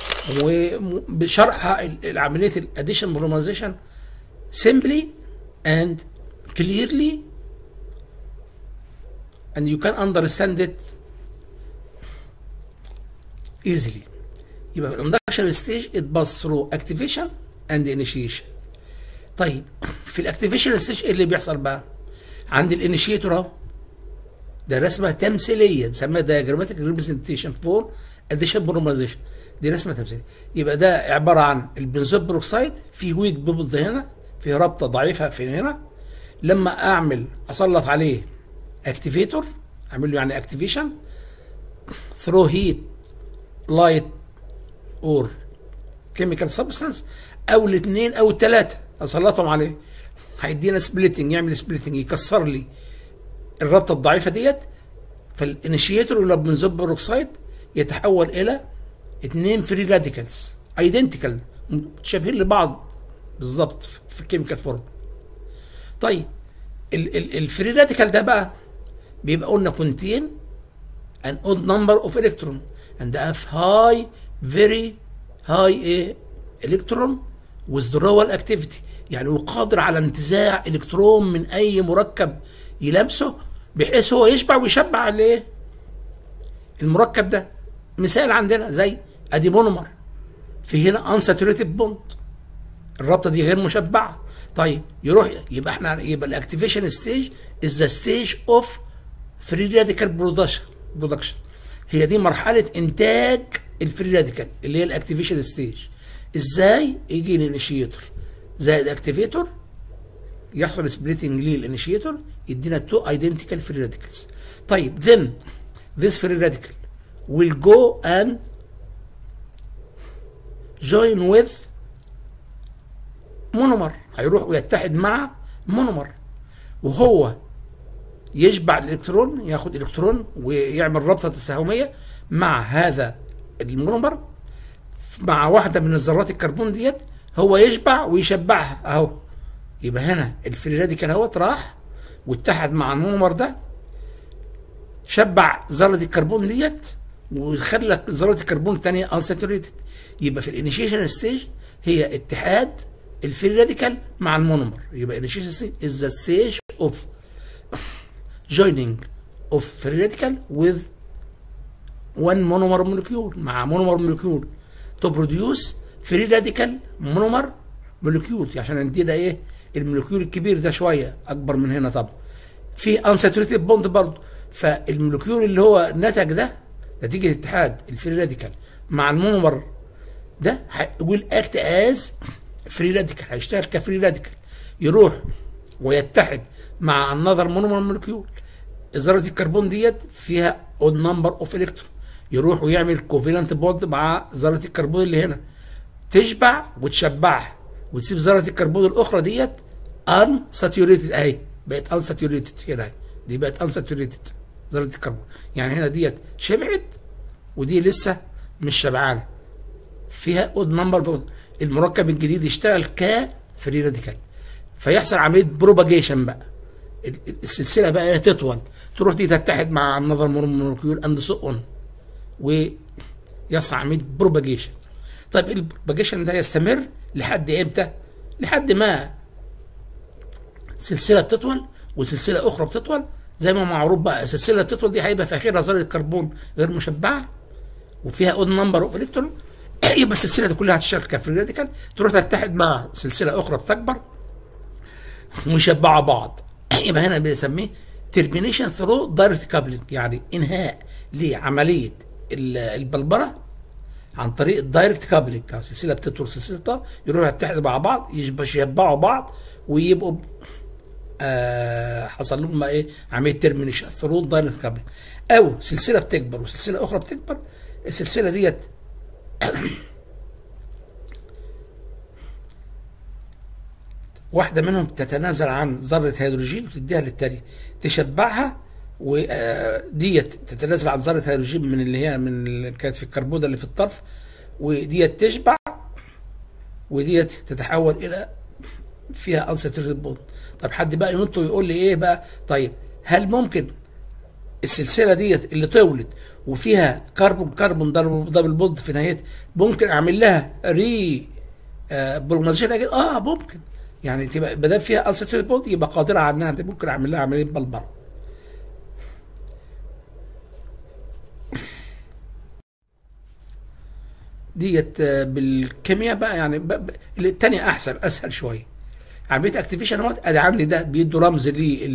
وبشرح عمليه الاديشن بوليمرايزيشن simply and clearly and you can understand it easily. يبقى في الاندكشن ستيج it pass through activation and initiation. طيب في الاكتيفيشن ستيج ايه اللي بيحصل بقى؟ عند الانيشيتور اهو، ده رسمه تمثيليه بنسميها diagrammatic representation for addition polymerization، دي رسمه تمثيليه. يبقى ده عباره عن البنزول بروكسايد في ويك بيبلد هنا، في رابطه ضعيفه في هنا، لما اسلط عليه اكتيفيتور، اعمل له يعني اكتيفيشن ثرو هيت لايت اور كيميكال سبستانس، او الاثنين او الثلاثه اسلطهم عليه، هيدينا سبليتنج، يعمل سبليتنج يكسر لي الرابطه الضعيفه ديت. فالانيشيتور اللي بنزول بروكسايد يتحول الى اثنين فري راديكالز ايدنتيكال متشابهين لبعض بالظبط في الكيميكال فورم. طيب الفري راديكال ده بقى بيبقى قلنا contain an odd number of electron and have high very high electron withdrawal activity، يعني قادر على انتزاع الكترون من اي مركب يلامسه بحيث هو يشبع ويشبع الايه؟ المركب ده. مثال عندنا زي ادي مونومر، في هنا unsaturated bond، الرابطه دي غير مشبعه. طيب يروح يبقى الاكتيفيشن ستيج از ذا ستيج اوف فري راديكال برودكشن، هي دي مرحله انتاج الفري راديكال اللي هي الاكتيفيشن ستيج. ازاي؟ يجي الانيشيتور زائد اكتيفيتور، يحصل سبليتنج للانيشيتور، يدينا تو ايدنتيكال فري راديكالز. طيب then this free radical will go and join with مونومر، هيروح ويتحد مع مونومر، وهو يشبع الالكترون، ياخد الكترون ويعمل رابطه تساهميه مع هذا المونومر مع واحده من الذرات الكربون ديت، هو يشبع ويشبعها اهو. يبقى هنا الفري راديكال اهوت راح واتحد مع المونومر ده، شبع ذره الكربون ديت وخلى ذره الكربون الثانيه انساتوريتد. يبقى في الانيشيشن ستيج هي اتحاد الفري راديكال مع المونومر. يبقى initiation stage is the stage of joining of free radical with one monomer molecule مع monomer molecule to produce free radical monomer molecule، عشان عندنا ايه؟ المولكيول الكبير ده شويه اكبر من هنا طبعا. في unsaturated bond برضه، فالمولكيول اللي هو نتج ده نتيجه اتحاد الفري راديكال مع المونومر ده will act as فري راديكال، هيشتغل كفري راديكال، يروح ويتحد مع النذر مونومر مولكيول، ذره الكربون ديت فيها اود نمبر اوف الكترون، يروح ويعمل كوفالنت بوند مع ذره الكربون اللي هنا، تشبع وتشبعها وتسيب ذره الكربون الاخرى ديت ان ساتيوريتد اهي، بقت ان ساتيوريتد هنا، دي بقت ان ساتيوريتد ذره الكربون، يعني هنا ديت شبعت ودي لسه مش شبعانه، فيها اود نمبر. المركب الجديد يشتغل كفري راديكال، فيحصل عمليه بروباجيشن بقى، السلسله بقى تطول، تروح دي تتحد مع النظر مولكيول اند سو اون، ويحصل عمليه بروباجيشن. طيب البروباجيشن ده يستمر لحد امتى؟ لحد ما سلسله بتطول وسلسله اخرى بتطول، زي ما معروف بقى السلسله بتطول دي هيبقى في اخرها ذره كربون غير مشبعه وفيها اود نمبر اوف الكترون، يبقى السلسله دي كلها هتشتغل كفري راديكال، تروح تتحد مع سلسله اخرى بتكبر ويشبعوا بعض. يبقى هنا بنسميه ترمينيشن ثرو دايركت كابلنج، يعني انهاء لعمليه البلبره عن طريق الدايركت كابلنج، سلسله بتطول سلسله يروحوا يتحدوا مع بعض، يشبعوا بعض ويبقوا حصل لهم ايه؟ عمليه ترمينيشن ثرو دايركت كابلنج. او سلسله بتكبر وسلسله اخرى بتكبر، السلسله ديت واحده منهم تتنازل عن ذره هيدروجين وتديها للثانيه تشبعها، وديت تتنازل عن ذره هيدروجين من اللي هي من اللي كانت في الكربون اللي في الطرف، وديت تشبع وديت تتحول الى فيها انساتوريتد بوند. طب حد بقى ينط ويقول لي ايه بقى؟ طيب هل ممكن السلسله ديت اللي طولت وفيها كربون دبل بوند في نهايتها ممكن اعمل لها ري بوليمرايزيشن اجين؟ ممكن. يعني تبقى ما دام فيها انساتوريتد بوند يبقى قادره على انها ممكن اعمل لها عمليه بلبره. ديت بالكيمياء بقى، يعني الثانيه احسن اسهل شويه. عمليه اكتيفيشن اهوت، ادي عندي ده بيدوا رمز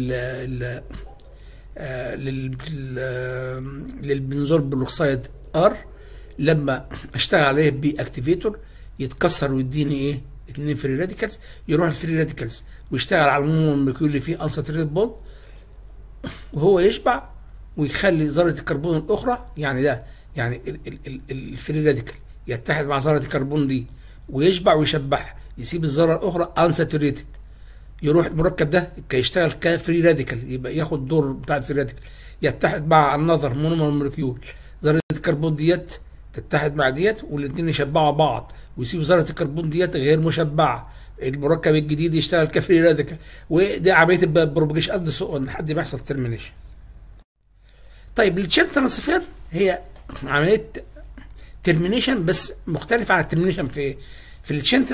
للبنزول بروكسيد ار، لما اشتغل عليه باكتيفيتور يتكسر ويديني ايه؟ 2 فري راديكالز، يروح الفري راديكالز ويشتغل على المولكيول اللي فيه انساتوريتد بوند وهو يشبع ويخلي ذره الكربون الاخرى، يعني ده يعني الفري راديكال يتحد مع ذره الكربون دي ويشبع ويشبعها، يسيب الذره الاخرى انساتوريتد، يروح المركب ده كيشتغل كفري راديكال، يبقى ياخد دور بتاع الفري راديكال، يتحد مع النظر مونومر مولكيول، ذره الكربون ديت تتحد مع ديت والاثنين يشبعوا بعض ويسيبوا ذره الكربون ديت غير مشبعه، المركب الجديد يشتغل كفري راديكال، ودي عمليه البروباجيشن قد سوء لحد ما يحصل ترمينيشن. طيب التشين ترانسفير هي عمليه ترمينيشن بس مختلفه عن الترمينيشن في التشين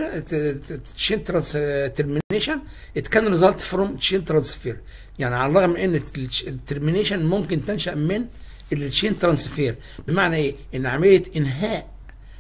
ترمينيشن ات كان ريزلت فروم تشين ترانسفير، يعني على الرغم من ان الترمينيشن ممكن تنشا من التشين ترانسفير. بمعنى ايه؟ ان عمليه انهاء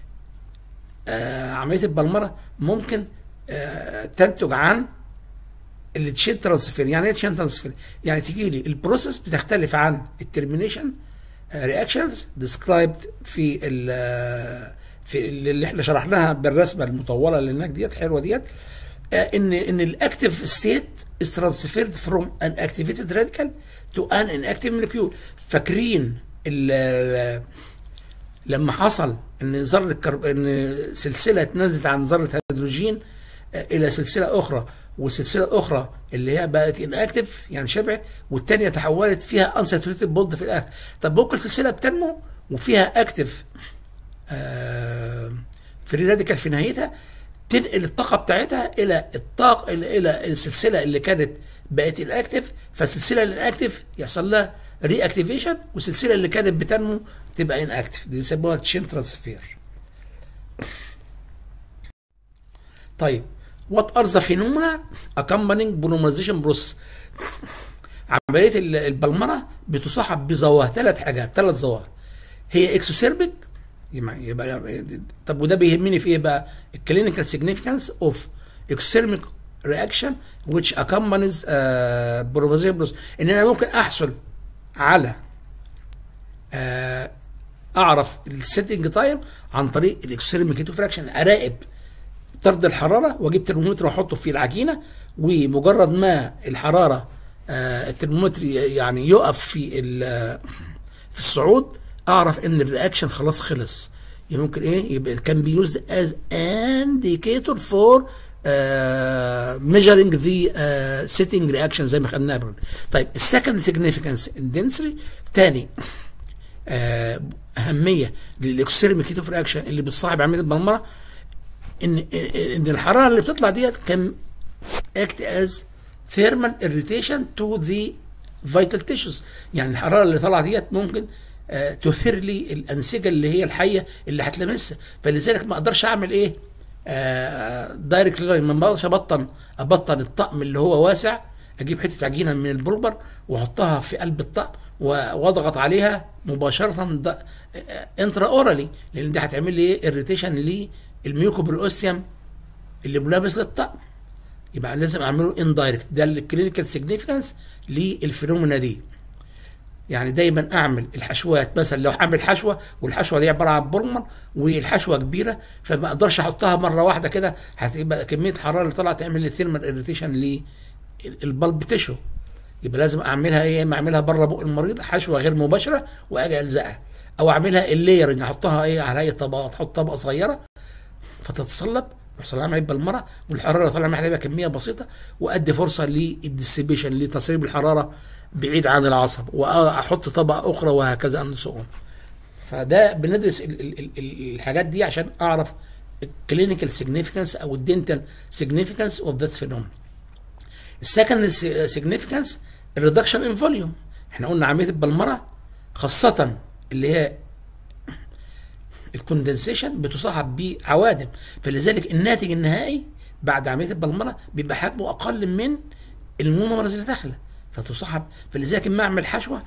عمليه البلمره ممكن تنتج عن التشين ترانسفير. يعني ايه تشين ترانسفير؟ يعني تيجي لي البروسيس بتختلف عن الترمينيشن رياكشنز ديسكرايبد في اللي احنا شرحناها بالرسمه المطوله اللي هناك ديت حلوه ديت، ان الاكتيف ستيت is transferred from an activated radical to an inactive molecule. فاكرين لما حصل ان ان سلسله اتنزلت عن ذره هيدروجين الى سلسله اخرى، والسلسله اخرى اللي هي بقت اناكتيف يعني شبعت، والثانيه تحولت فيها انساتوريتد بوند في الاخر. طب ممكن السلسله بتنمو وفيها اكتيف فري راديكال في نهايتها، تنقل الطاقه بتاعتها الى السلسله اللي كانت بقت اناكتيف، فالسلسله الاناكتيف يحصل لها ري اكتيفيشن، والسلسله اللي كانت بتنمو تبقى اناكتيف، دي بيسموها تشين ترانسفير. طيب what are the phenomena accompanying polymerization process؟ عمليه البلمره بتصاحب بظواهر، ثلاث ظواهر، هي اكسوثيرميك. يبقى طب وده بيهمني في ايه بقى؟ الكلينيكال سيجنيفيكانس اوف اكسوثيرميك رياكشن which accompanies polymerization process، ان انا ممكن احصل على اعرف السيتنج تايم عن طريق الاكسوثيرميك هيت اوف رياكشن، اراقب طرد الحراره واجيب ترمومتر واحطه في العجينه، ومجرد ما الحراره الترمومتر يعني يقف في الصعود اعرف ان الرياكشن خلاص خلص. يعني ممكن ايه؟ يبقى كان بيوزد از انديكيتور فور measuring the setting reaction زي ما خدناها قبل. طيب السكند سيجنيفيكانس اندنسري، تاني اهميه للاكسوثيرميك هيت اوف رياكشن اللي بتصاحب عمليه البلمره، ان الحراره اللي بتطلع ديت كان act as thermal irritation to the vital tissues، يعني الحراره اللي طالعه ديت ممكن تثير لي الانسجه اللي هي الحيه اللي هتلمسها، فلذلك ما اقدرش اعمل ايه؟ دايركت لاين، ما اقدرش ابطن الطقم اللي هو واسع، اجيب حته عجينه من البولبر واحطها في قلب الطقم واضغط عليها مباشره انترا اورالي، لان دي هتعمل لي ايه؟ اريتيشن للميوكوبريوستيوم اللي ملابس للطقم، يبقى لازم اعمله اندايركت. ده الكلينيكال سيجنيفيكانس للفينومينا دي. يعني دايما اعمل الحشوات، مثلا لو هعمل حشوه والحشوه دي عباره عن بولمر والحشوه كبيره، فما اقدرش احطها مره واحده كده، هتبقى كميه الحراره اللي طالعه تعمل لي ثيرمال اريتيشن للبلب تيشو، يبقى لازم اعملها ايه؟ اما اعملها بره بق المريض حشوه غير مباشره واجي الزقها، او اعملها الليرنج، احطها ايه؟ على اي طبقات، احط طبقه صغيره فتتصلب ويحصل لها عمليه بلمره، والحراره اللي طالعه منها كميه بسيطه، وادي فرصه للديسيبيشن لتسريب الحراره بعيد عن العصب، واحط طبقه اخرى وهكذا ان سو. فده بندرس الحاجات دي عشان اعرف clinical significance او الدنتال significance of that phenomenon. السكند significance الريدكشن ان فوليوم. احنا قلنا عمليه البلمره خاصه اللي هي الكوندنسيشن بتصاحب بعوادم، فلذلك الناتج النهائي بعد عمليه البلمره بيبقى حجمه اقل من المونومرز اللي داخله فتصاحب. فلذلك لما اعمل حشوه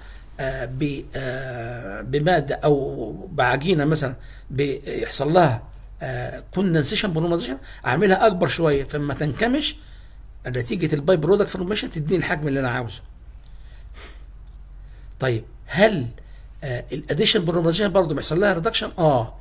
بماده او بعجينه مثلا بيحصل لها كوندنسيشن بوليمرايزيشن، اعملها اكبر شويه فلما تنكمش نتيجه الباي برودكت فورميشن تديني الحجم اللي انا عاوزه. طيب هل الاديشن بوليمرايزيشن برضه بيحصل لها ريدكشن؟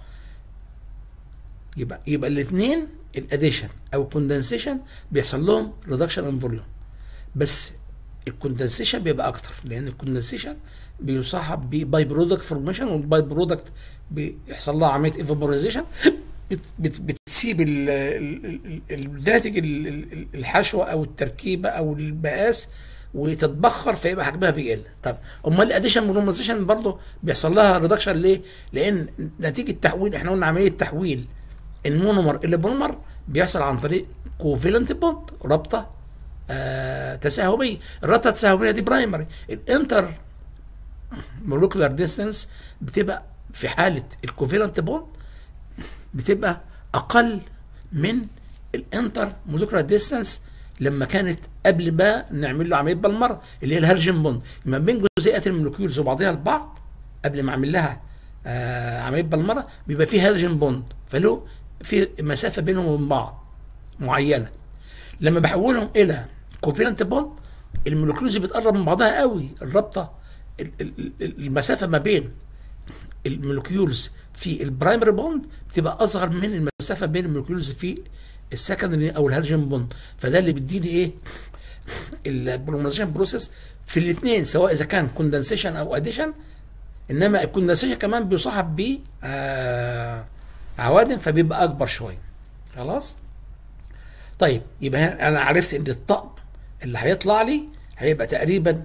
يبقى الاثنين الاديشن او الكوندنسيشن بيحصل لهم ريدكشن ان فوليوم، بس الكوندنسيشن بيبقى اكتر لان الكوندنسيشن بيصاحب باي برودكت فورميشن، والباي برودكت بيحصل لها عمليه ايفابورايزيشن بتسيب الناتج الحشوه او التركيبه او المقاس وتتبخر فيبقى حجمها بيقل. طب امال الاديشن بوليمرايزيشن برضه بيحصل لها ريدكشن ليه؟ لان نتيجه تحويل، احنا قلنا عمليه تحويل المونومر الى بوليمر بيحصل عن طريق كوفالنت بوند، رابطه تساهميه. الرابطه التساهميه دي برايمري. الانتر مولكيولار ديستانس بتبقى في حاله الكوفالنت بوند بتبقى اقل من الانتر مولكيولار ديستانس لما كانت قبل ما نعمل له عمليه بلمره اللي هي الهالجين بوند. ما بين جزيئات المولكيولز وبعضها البعض قبل ما اعمل لها عمليه بلمره بيبقى في هالجين بوند، فله في مسافه بينهم وبين بعض معينه. لما بحولهم الى كوفالنت بوند المولكيولز بتقرب من بعضها قوي، الرابطه المسافه ما بين المولكيولز في البرايمري بوند بتبقى اصغر من المسافه بين المولكيولز في السكندري او الهالجين بوند. فده اللي بيديني ايه؟ البوليمرايزيشن بروسيس في الاثنين سواء اذا كان كوندنسيشن او اديشن. انما الكوندنسيشن كمان بيصاحب ب عوادم فبيبقى اكبر شويه. خلاص؟ طيب يبقى انا عرفت ان الطقم اللي هيطلع لي هيبقى تقريبا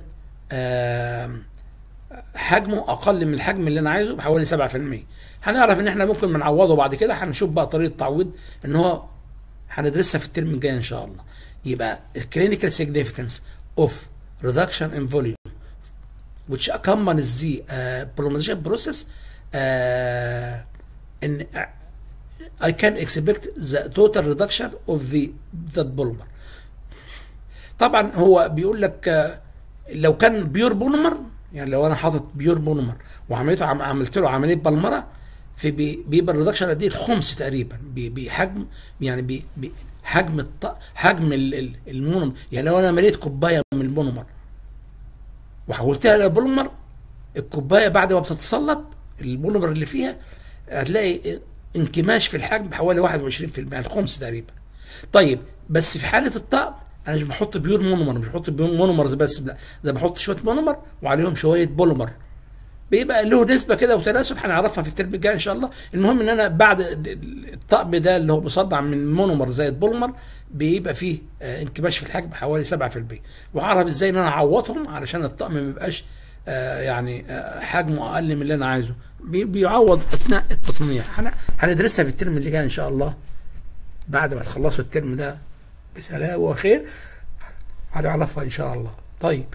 حجمه اقل من الحجم اللي انا عايزه بحوالي 7%. هنعرف ان احنا ممكن نعوضه بعد كده، هنشوف بقى طريقه تعويض ان هو هندرسها في الترم الجاي ان شاء الله. يبقى clinical significance of reduction in volume which accompanies the polymerization process and I can expect the total reduction of the polymer. طبعا هو بيقول لك لو كان بيور بوليمر، يعني لو انا حاطط بيور بوليمر وعملته عملت له عمليه بلمره في بيبقى الريدكشن قد ايه؟ الخمس تقريبا بحجم، يعني بحجم حجم المونومر. يعني لو انا مليت كوبايه من المونومر وحولتها الى بوليمر، الكوبايه بعد ما بتتصلب المونومر اللي فيها هتلاقي انكماش في الحجم بحوالي 21%، الخمس تقريبا. طيب بس في حاله الطقم انا مش بحط بيور مونومر، مش بحط بيور مونومرز بس، لا ده بحط شويه مونومر وعليهم شويه بوليمر، بيبقى له نسبه كده وتناسب هنعرفها في الترم الجاي ان شاء الله. المهم ان انا بعد الطقم ده اللي هو مصنع من مونومر زائد بوليمر بيبقى فيه انكماش في الحجم حوالي 7%، وهعرف ازاي ان انا اعوضهم علشان الطقم ما يبقاش يعني حجمه اقل من اللي انا عايزه. بيعوض اثناء التصنيع. هندرسها في الترم اللي جاي ان شاء الله. بعد ما تخلصوا الترم ده بسلام وخير هنعرفها ان شاء الله. طيب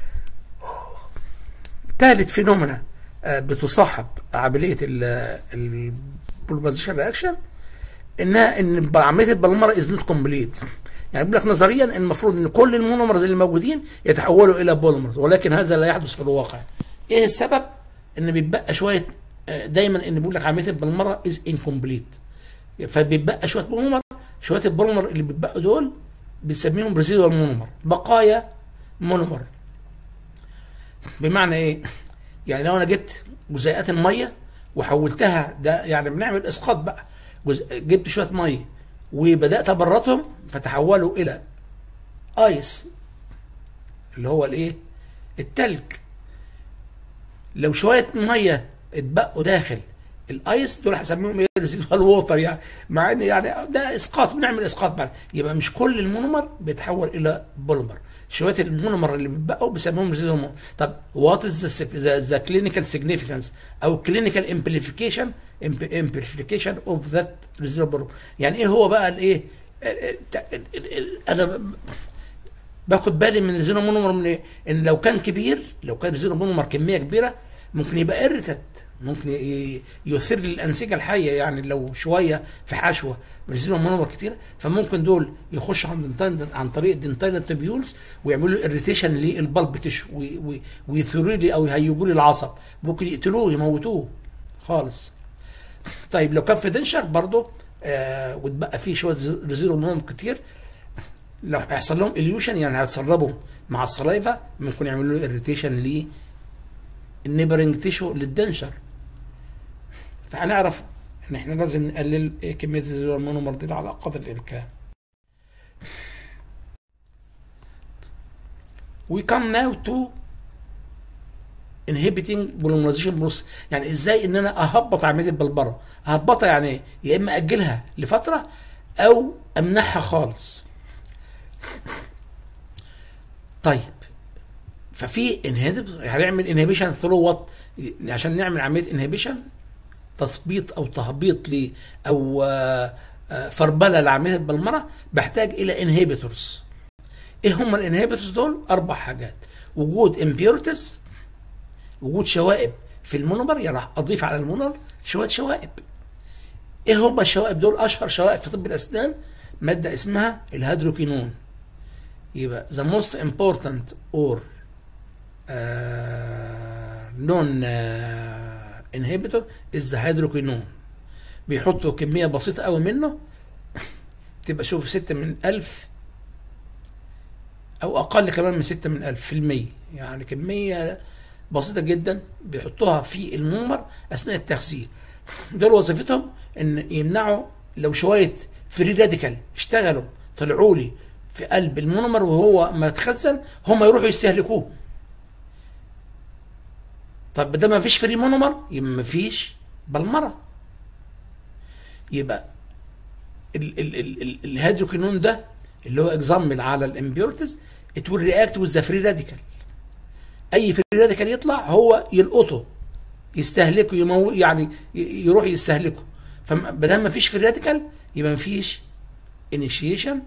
ثالث فينومينا بتصاحب عمليه البوليمرايزيشن رياكشن انها ان عمليه البلمره از نوت كومبليت. يعني بيقول لك نظريا المفروض ان كل المونومرز اللي موجودين يتحولوا الى بوليمرز، ولكن هذا لا يحدث في الواقع. ايه السبب؟ ان بيتبقى شويه، دايما ان بيقول لك عمليه البلمره از انكومبليت، فبيتبقى شويه مونومر. شويه البوليمر اللي بيتبقوا دول بنسميهم ريزيدوال مونومر، بقايا مونومر. بمعنى ايه؟ يعني لو انا جبت جزيئات الميه وحولتها، ده يعني بنعمل اسقاط بقى، جبت شويه ميه وبدات ابردهم فتحولوا الى ايس اللي هو الايه؟ التلج. لو شويه ميه اتبقوا داخل الايس دول هسميهم ايه؟ ريزيدوال ووتر يعني، مع ان يعني ده اسقاط، بنعمل اسقاط بعد. يبقى مش كل المونومر بيتحول الى بوليمر، شويه المونومر اللي بيتبقوا بيسموهم ريزيدوال. طب وات از ذا كلينيكال سيجنيفيكانس او كلينيكال امبليفيكيشن اوف ذات ريزيدوال بوليمر؟ يعني ايه هو بقى الايه؟ انا باخد بالي من الريزيدوال مونومر من ايه؟ ان لو كان كبير، لو كان ريزيدوال مونومر كميه كبيره ممكن يبقى ارتت، ممكن يثير للانسجه الحيه. يعني لو شويه في حشوه ريزيدوال مونومر كتير، فممكن دول يخشوا عن طريق الدنتاينال تبيولز ويعملوا اريتيشن للبلب تيشو ويثيروا لي او يهيجوا لي العصب، ممكن يقتلوه يموتوه خالص. طيب لو كان في دنشر برضه واتبقى فيه شويه ريزيدوال مونومر كتير، لو هيحصل لهم اليوشن يعني هيتسربوا مع السلايفا، ممكن يعملوا له اريتيشن للنيبرنج تيشو للدنشر. فهنعرف ان احنا لازم نقلل كميه الريزيدوال مونومر دي على قدر الامكان. We come now to inhibiting polymerization process. يعني ازاي ان انا اهبط عمليه البلبره؟ اهبطها يعني ايه؟ يا اما اجلها لفتره او امنعها خالص. طيب ففي هنعمل انهبيشن ثرو وات؟ عشان نعمل عمليه انهبيشن، تثبيط او تهبيط او فربله لعمليه البلمره، بحتاج الى انهبيتورز. ايه هم الانهبيتورز دول؟ 4 حاجات: وجود امبيورتيز، وجود شوائب في المونومر، يعني اضيف على المونومر شويه شوائب. ايه هم الشوائب دول؟ اشهر شوائب في طب الاسنان ماده اسمها الهيدروكينون. يبقى the most important or non inhibitor is the hydroquinone. بيحطوا كمية بسيطة قوي منه، تبقى شوف 6 من 1000 أو أقل كمان من 6 من 1000%، يعني كمية بسيطة جدا بيحطوها في المونومر أثناء التخزين. دول وظيفتهم إن يمنعوا لو شوية فري راديكال اشتغلوا طلعوا لي في قلب المونومر وهو ما يتخزن، هم يروحوا يستهلكوه. طب ده ما فيش فري مونومر يبقى ما فيش بلمره. يبقى الهيدروكينون ده اللي هو اكزامبل على الامبيورتيز، ات ويل رياكت وذ ذا فري راديكال. اي فري راديكال يطلع هو يلقطه يستهلكه، يعني يروح يستهلكه. فبدل ما فيش فري راديكال يبقى ما فيش انيشيشن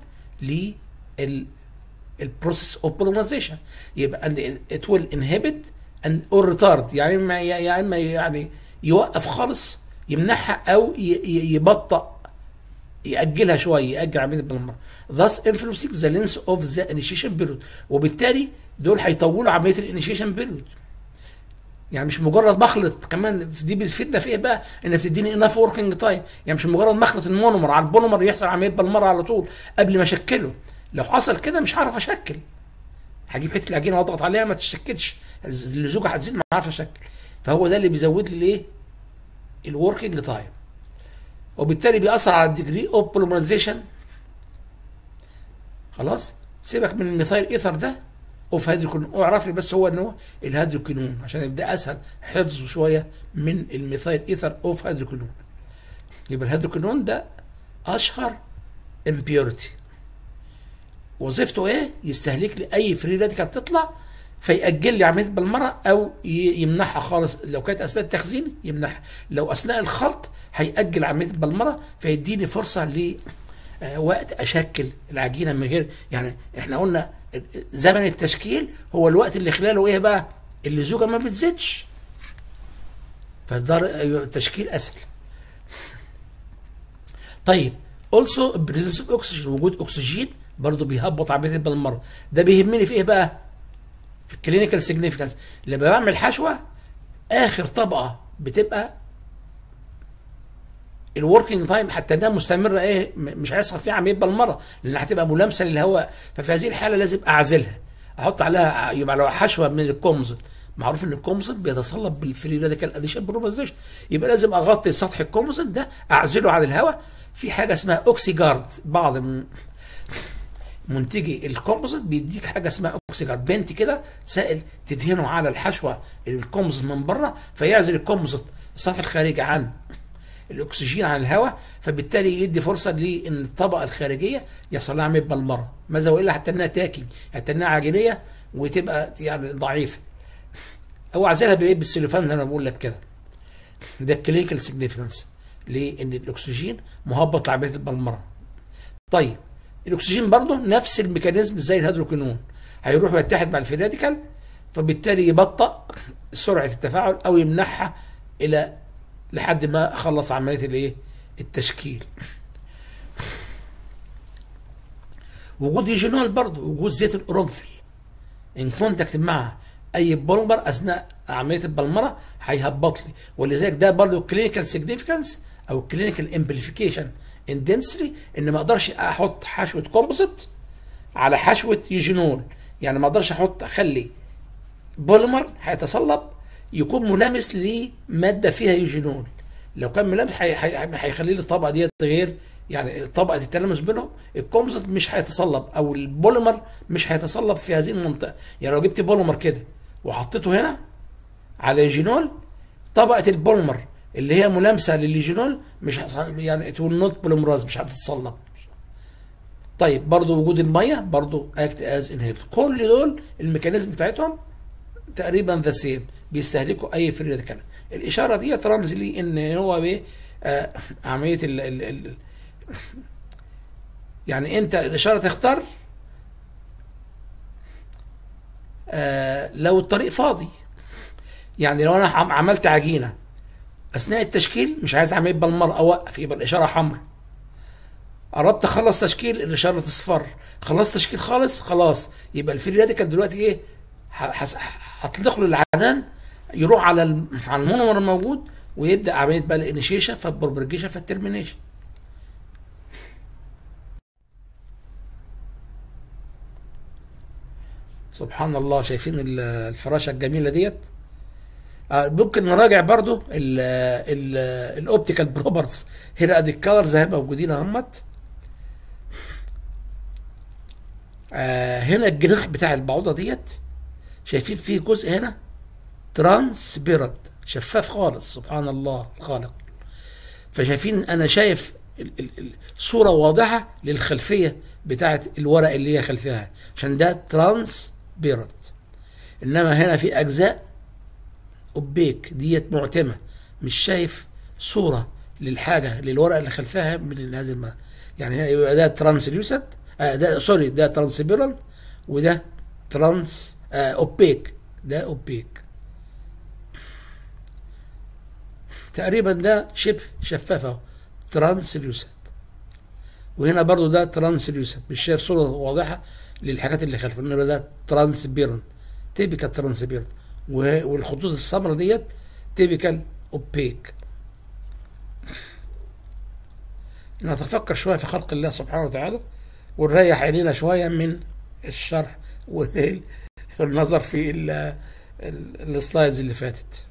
للبروسيس اوف بوليمرايزيشن. يبقى ات ويل انهبت اور ريتارد، يعني يوقف خالص، يمنعها او يبطأ، يأجلها شويه، يأجل عمليه البلمره. thus influencing the length of the initiation period. وبالتالي دول هيطولوا عمليه الانيشيشن بيريود. يعني مش مجرد بخلط، كمان دي بتفيدنا في ايه بقى؟ ان بتديني انف وركينج تايم. يعني مش مجرد مخلط المونومر على البوليمر يحصل عمليه بلمره على طول قبل ما اشكله. لو حصل كده مش هعرف اشكل، هجيب حته العجينه واضغط عليها ما تشكلش، اللزوجه هتزيد ما اعرفش اشكل. فهو ده اللي بيزود لي الايه؟ الوركينج تايم، وبالتالي بيأثر على الديجري اوف بوليمرايزيشن. خلاص سيبك من الميثايل ايثر ده اوف هيدروكينون، اعرف لي بس هو ان هو الهيدروكينون عشان يبقى اسهل حفظه شويه من الميثايل ايثر اوف هيدروكينون. يبقى الهيدروكينون ده اشهر امبيورتي. وظيفته ايه؟ يستهلك لي اي فري راديكال تطلع فيأجل لي عمليه البلمره او يمنعها خالص. لو كانت اثناء التخزين يمنعها، لو اثناء الخلط هيأجل عمليه البلمره فيديني فرصه لوقت اشكل العجينه من غير، يعني احنا قلنا زمن التشكيل هو الوقت اللي خلاله ايه بقى؟ اللزوجه ما بتزيدش، فالتشكيل اسهل. طيب also presence of oxygen، وجود اكسجين برضه بيهبط عمليه البلمره. ده بيهمني في ايه بقى؟ في الكلينيكال سيجنيفيكانس. لما بعمل حشوه اخر طبقه بتبقى الوركينج تايم حتى انها مستمره ايه؟ مش هيحصل فيها عمليه بلمره لان هتبقى ملامسه للهواء. ففي هذه الحاله لازم اعزلها، احط عليها، يبقى لو حشوه من الكومبوزيت، معروف ان الكومبوزيت بيتصلب بالفري راديكال اديشن بروبازيشن، يبقى لازم اغطي سطح الكومبوزيت ده، اعزله عن الهواء في حاجه اسمها اوكسي جارد. بعض منتجي الكومبوزيت بيديك حاجه اسمها اوكسيجات بنت كده سائل تدهنه على الحشوه الكومبوزيت من بره، فيعزل الكومبوزيت السطح الخارجي عن الاكسجين عن الهواء، فبالتالي يدي فرصه لان الطبقه الخارجيه يحصل لها عمليه بلمره، ماذا والا حتى انها تاكل، حتى انها عجينيه وتبقى يعني ضعيفه. او عزلها بايه؟ بالسيلوفان زي ما بقول لك كده. ده الكلينيكال سيجنيفيكانس لان الاكسجين مهبط لعمليه البلمره. طيب الاكسجين برضه نفس الميكانيزم زي الهيدروكينون، هيروح يتحد مع الفري راديكال، فبالتالي يبطأ سرعه التفاعل او يمنعها الى لحد ما خلص عمليه الايه؟ التشكيل. وجود يوجينول برضه، وجود زيت القرنفل ان كونتاكت مع اي بولمر اثناء عمليه البلمره هيهبط لي، ولذلك ده برضه كلينيكال سيجنيفيكانس او كلينيكال امبليفيكيشن ان دنسلي، ان ما اقدرش احط حشوه كومبوزيت على حشوه يوجينول، يعني ما اقدرش اخلي بوليمر هيتصلب يكون ملامس لماده فيها يوجينول. لو كان ملامس هيخلي لي الطبقه ديت غير، يعني طبقه التلامس بينهم الكومبوزيت مش هيتصلب او البوليمر مش هيتصلب في هذه المنطقه. يعني لو جبت بوليمر كده وحطيته هنا على يوجينول، طبقه البوليمر اللي هي ملامسه لليوجينول مش يعني تقول نوت بوليمراز، مش هتتصلب. طيب برضو وجود الميه برضو اكت از انهبيتور. كل دول الميكانيزم بتاعتهم تقريبا ذا سيم، بيستهلكوا اي فري راديكال. الاشاره دي رمز لي ان هو بايه؟ عمليه يعني انت الاشاره تختار لو الطريق فاضي. يعني لو انا عملت عجينه اثناء التشكيل مش عايز اعمل بالمره اوقف، يبقى الاشاره حمراء. قربت اخلص تشكيل الاشاره تصفر. خلصت تشكيل خالص خلاص، يبقى الفري راديكال دلوقتي ايه؟ هطلق له العنان يروح على المونومر الموجود ويبدا عمليه بقى الانيشيشن فالبروبرجيشن فالترمينيشن. سبحان الله، شايفين الفراشه الجميله ديت؟ ممكن نراجع برضو الاوبتيكال بروبرتيز. هنا ادي الكالرز اهي موجودين اهمت. هنا الجناح بتاع البعوضه ديت شايفين فيه جزء هنا ترانسبيرنت شفاف خالص، سبحان الله الخالق. فشايفين انا شايف صوره واضحه للخلفيه بتاعت الورق اللي هي خلفها عشان ده ترانسبيرنت. انما هنا في اجزاء اوبيك ديت معتمه، مش شايف صوره للحاجه للورقه اللي خلفها من هذه الماء. يعني يبقى ده ترانسليوسنت، ده سوري ده ترانسبيرنت، وده ترانس اوبيك، ده اوبيك. تقريبا ده شبه شفاف اهو ترانسليوسنت، وهنا برضو ده ترانسليوسنت مش شايف صوره واضحه للحاجات اللي خلفها. انما ده ترانسبيرنت تيبيكال ترانسبيرنت، والخطوط السمراء ديت تيبيكال اوبيك. نتفكر شويه في خلق الله سبحانه وتعالى ونريح عينينا شويه من الشرح والنظر في السلايدز اللي فاتت.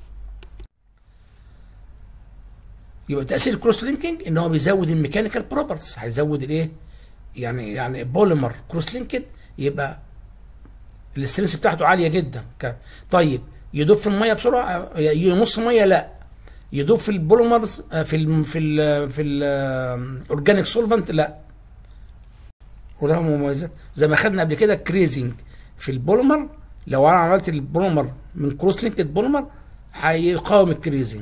يبقى تاثير الكروس لينكينج ان هو بيزود الميكانيكال بروبرتيز، هيزود الايه؟ يعني بوليمر كروس لينكد يبقى الاسترنس بتاعته عاليه جدا. طيب يدوب في الميه بسرعه؟ نص ميه لا، يدوب في البوليمرز في الاورجانيك سولفنت لا. وله مميزات زي ما خدنا قبل كده الكريزنج في البوليمر. لو انا عملت البوليمر من كروس لينكد بوليمر هيقاوم الكريزنج.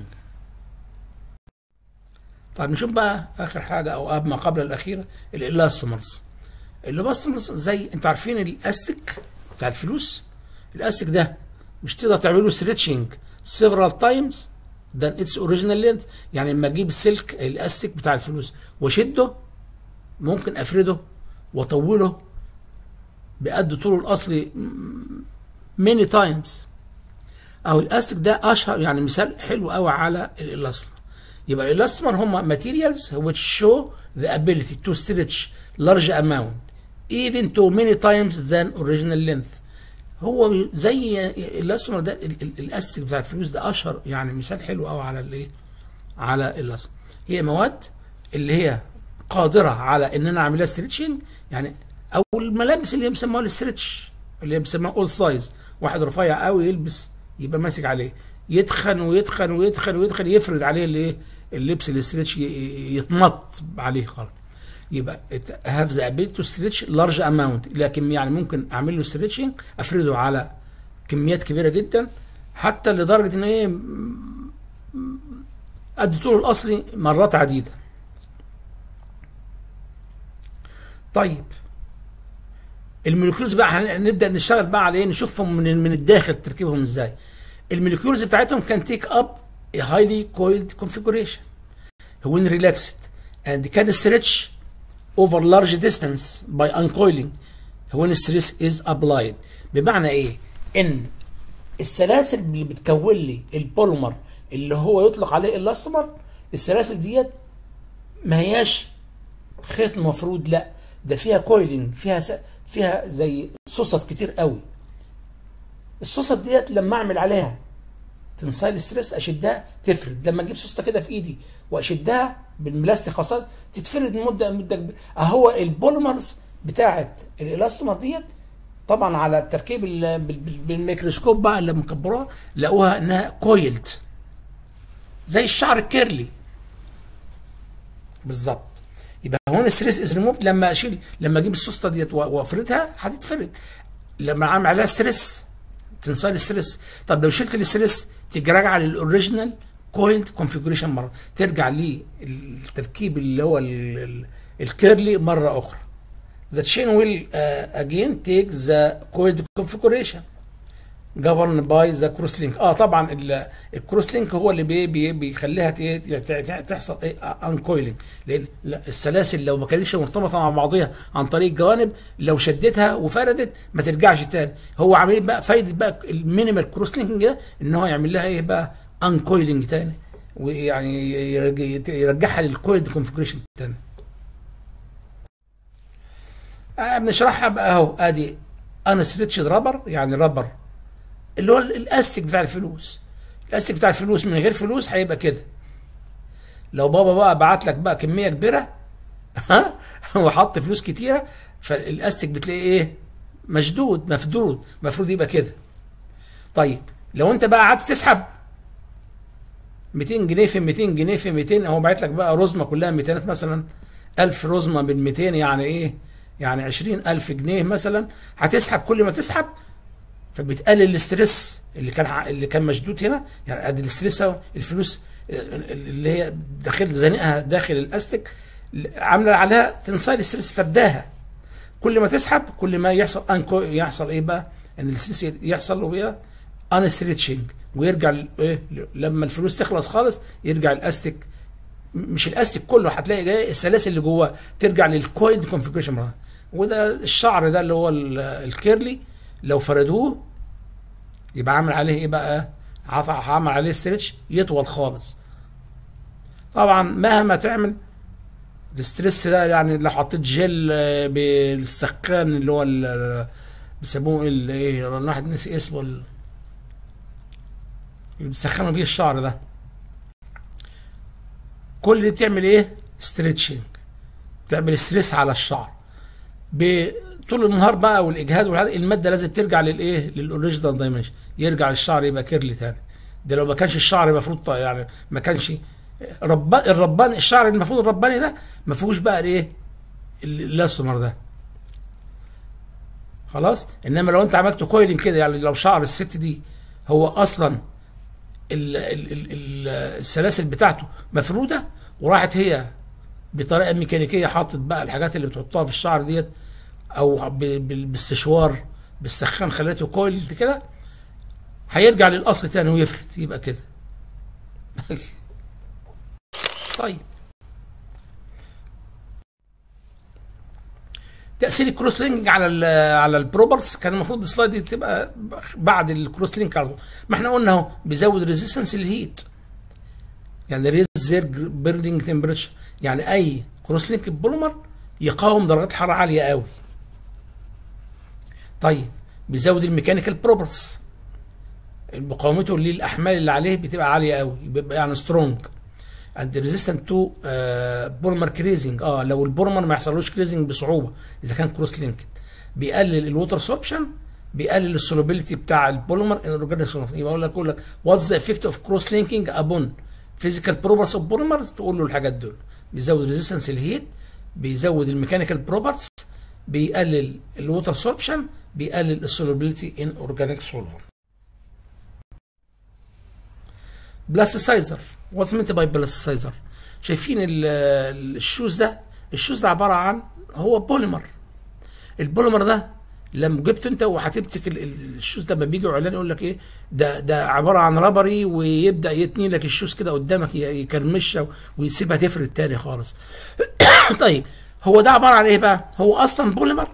طيب نشوف بقى اخر حاجه او ما قبل الاخيره الالاستومرز. الالاستومرز زي انتوا عارفين الاستيك بتاع الفلوس، الاستيك ده مش تقدر تعمله ستريتشنج several times than its original length. يعني لما اجيب السلك الاستيك بتاع الفلوس واشده ممكن افرده واطوله بقد طوله الاصلي many times. او الاستيك ده اشهر يعني مثال حلو قوي على الالاستومر. يبقى الالاستومر هم materials which show the ability to stretch large amount even to many times than original length. هو زي الالاستومر ده الاستيك بتاع الفلوس ده اشهر يعني مثال حلو قوي على الايه؟ على الالاستومر. هي مواد اللي هي قادره على ان انا اعملها ستريتشنج، يعني او الملابس اللي بيسموها الاسترتش، اللي بيسموها اول سايز، واحد رفيع قوي يلبس يبقى ماسك عليه، يتخن ويتخن ويتخن ويتخن، يفرد عليه الايه اللبس الاسترتش، يتمط عليه خالص. يبقى have the ability to stretch large amount، لكن يعني ممكن اعمل له stretching، افرده على كميات كبيره جدا، حتى لدرجه ان ايه قد طوله الاصلي مرات عديده. طيب الموليكيولز بقى هنبدا نشتغل بقى على ايه، نشوفهم من الداخل تركيبهم ازاي. الموليكيولز بتاعتهم كان تيك اب a highly coiled configuration when relaxed and can stretch over large distance by uncoiling when stress is applied. بمعنى ايه؟ ان السلاسل اللي بتكون لي البوليمر اللي هو يطلق عليه الاستومر، السلاسل ديت ما هياش خيط مفرود، لا ده فيها كويلنج، فيها زي صوصات كتير قوي. الصوصات ديت لما اعمل عليها تنسايل ستريس اشدها تفرد، لما اجيب صوصه كده في ايدي واشدها بالبلاستيك خاصه تتفرد مده كبيره. اهو البوليمرز بتاعه الالاستومر ديت طبعا على التركيب بالميكروسكوب بقى اللي مكبروها لقوها انها كويلد زي الشعر الكيرلي بالظبط. يبقى هون ستريس از ريموف، لما اجيب السوسته ديت وافردها هتتفرد. لما اعمل عليها ستريس تنسايل ستريس. طب لو شلت الاستريس تيجي راجعه للاوريجينال كويلد كونفيجريشن مره، ترجع للتركيب اللي هو الكيرلي مره اخرى. The chain will again take the coiled configuration governed by the cross link. طبعا الكروس لينك هو اللي بيخليها تحصل انكويلنج، لان السلاسل لو ما كانتش مرتبطه مع بعضها عن طريق جوانب، لو شدتها وفردت ما ترجعش تاني. هو عامل بقى فايده بقى المينيمال كروس لينكينج ده ان هو يعمل لها ايه بقى انكويلنج تاني، ويعني يرجعها للكويلد كونفيجريشن تاني. بنشرحها بقى اهو. ادي ان ستريتشد رابر، يعني رابر اللي هو الاستيك بتاع الفلوس. الاستيك بتاع الفلوس من غير فلوس هيبقى كده. لو بابا بقى بعت لك بقى كميه كبيره وحط فلوس كتيره، فالاستيك بتلاقيه ايه مشدود مفدود، المفروض يبقى كده. طيب لو انت بقى قعدت تسحب 200 جنيه في 200 جنيه في 200، هو باعت لك بقى رزمه كلها 200 مثلا، 1000 رزمه من 200 يعني ايه؟ يعني 20,000 جنيه مثلا. هتسحب كل ما تسحب فبتقلل الاسترس اللي كان مشدود هنا. يعني ادي الاسترس اهو، الفلوس اللي هي داخل زنقها داخل الاستيك عامله عليها تنسايل ستريس، فرداها. كل ما تسحب كل ما يحصل ايه بقى؟ ان الاسترس يحصل له ايه؟ ان ستريتشنج، ويرجع ايه لما الفلوس تخلص خالص يرجع الاستيك، مش الاستيك كله، هتلاقي جاي السلاسل اللي جواه ترجع للكويلد كونفيجريشن. وده الشعر ده اللي هو الكيرلي لو فردوه يبقى عامل عليه ايه بقى؟ عامل عليه ستريتش يطول خالص. طبعا مهما تعمل الاستريس ده، يعني لو حطيت جل بالسخان اللي هو بيسموه ايه، الواحد نسي اسمه، اللي بيسخنوا بيه الشعر ده، كل دي بتعمل ايه؟ ستريتشنج، بتعمل ستريس على الشعر. طول النهار بقى والاجهاد الماده لازم ترجع للايه؟ للاوريجينال دايمنشن، يرجع للشعر يبقى كيرلي تاني. ده لو ما كانش الشعر المفروض يعني ما كانش الرباني، الشعر المفروض الرباني ده ما فيهوش بقى الايه؟ الاسمر ده خلاص. انما لو انت عملت كويلنج كده، يعني لو شعر الست دي هو اصلا السلاسل بتاعته مفروده، وراحت هي بطريقه ميكانيكيه حاطط بقى الحاجات اللي بتحطها في الشعر ديت، او بالاستشوار بالسخان خليته كويل كده، هيرجع للاصل تاني ويفرد يبقى كده. طيب تاثير الكروس لينكينج على البروبرز، كان المفروض السلايد دي تبقى بعد الكروس لينك على طول. ما احنا قلنا اهو بيزود ريزيستنس للهيت، يعني ريز زير بيرنينج تمبريتشر، يعني اي كروس لينك بوليمر يقاوم درجات حراره عاليه قوي. طيب بيزود الميكانيكال بروبرتيز، مقاومته للاحمال اللي عليه بتبقى عاليه قوي، بيبقى يعني سترونج. اند ريزيستنت تو بوليمر كريزنج. لو البوليمر ما يحصلوش كريزنج بصعوبه اذا كان كروس لينكد. بيقلل الووتر سوربشن، بيقلل السولوبيليتي بتاع البوليمر ان اورجانيك سولفنت. يبقى اقول لك واتس ذا افكت اوف كروس لينكينج ابون فيزيكال بروبرتيز اوف بوليمرز، تقول له الحاجات دول. بيزود ريزيستنس الهيت، بيزود الميكانيكال بروبرتيز، بيقلل الووتر سوربشن، بيقلل السولوبيليتي ان اورجانيك سولفنت. بلاستيسايزر، واتس مينت باي بلاستيسايزر. شايفين الشوز ده؟ الشوز ده عباره عن هو بوليمر. البوليمر ده لما جبته انت وهتمسك الشوز ده، لما بيجي اعلان يقول لك ايه ده عباره عن رابري، ويبدا يتني لك الشوز كده قدامك يكرمشها ويسيبها تفرد تاني خالص. طيب هو ده عباره عن ايه بقى؟ هو اصلا بوليمر،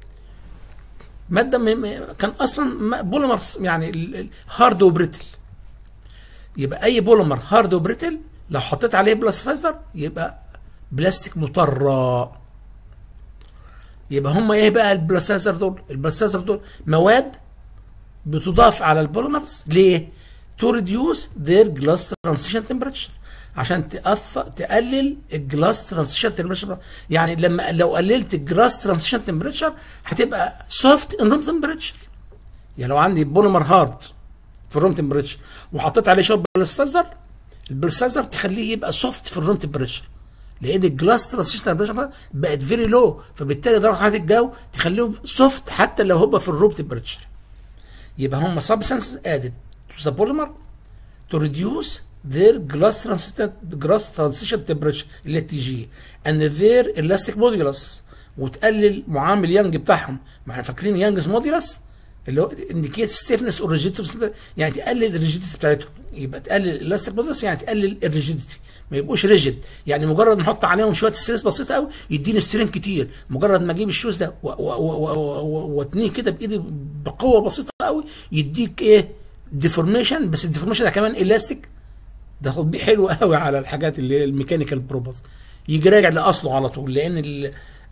ماده كان اصلا بوليمر يعني هارد وبريتل. يبقى اي بوليمر هارد وبريتل لو حطيت عليه بلاستيسايزر يبقى بلاستيك مطرى. يبقى هم ايه بقى البلاستيسايزر دول؟ البلاستيسايزر دول مواد بتضاف على البوليمرز. ليه؟ تو ريديوس ذير جلاس ترانزيشن تمبريتشر، عشان تقلل الجلاس ترانزيشن تمبريتشر. يعني لو قللت الجلاس ترانزيشن تمبريتشر هتبقى سوفت ان روم تمبريتشر. يعني لو عندي بوليمر هارد في الروم تمبريتشر وحطيت عليه شويه بلاستيسايزر، البلاستيسايزر تخليه يبقى سوفت في الروم تمبريتشر، لان الجلاس ترانزيشن تمبريتشر بقت فيري لو، فبالتالي درجه حراره الجو تخليهم سوفت حتى لو هو في الروم تمبريتشر. يبقى هم سبستانسز ادد تو ذا بوليمر تو ريديوس their glass transition temperature اللي تي جي and their elastic modulus، وتقلل معامل يانج بتاعهم. ما احنا فاكرين يانجز موديولس اللي هو انديكيت ستيفنس اور ريجيديتي، يعني تقلل الريجيديتي بتاعتهم. يبقى تقلل الالاستيك موديولس يعني تقلل الريجيديتي، ما يبقوش ريجيد. يعني مجرد ما احط عليهم شويه ستريس بسيطه قوي يديني سترين كتير. مجرد ما اجيب الشوز ده واتنيه كده بايدي بقوه بسيطه قوي يديك ايه؟ ديفورميشن. بس الديفورميشن ده كمان الاستيك، ده تطبيق حلو قوي على الحاجات اللي هي الميكانيكال بروبرتيز، يجي راجع لاصله على طول. لان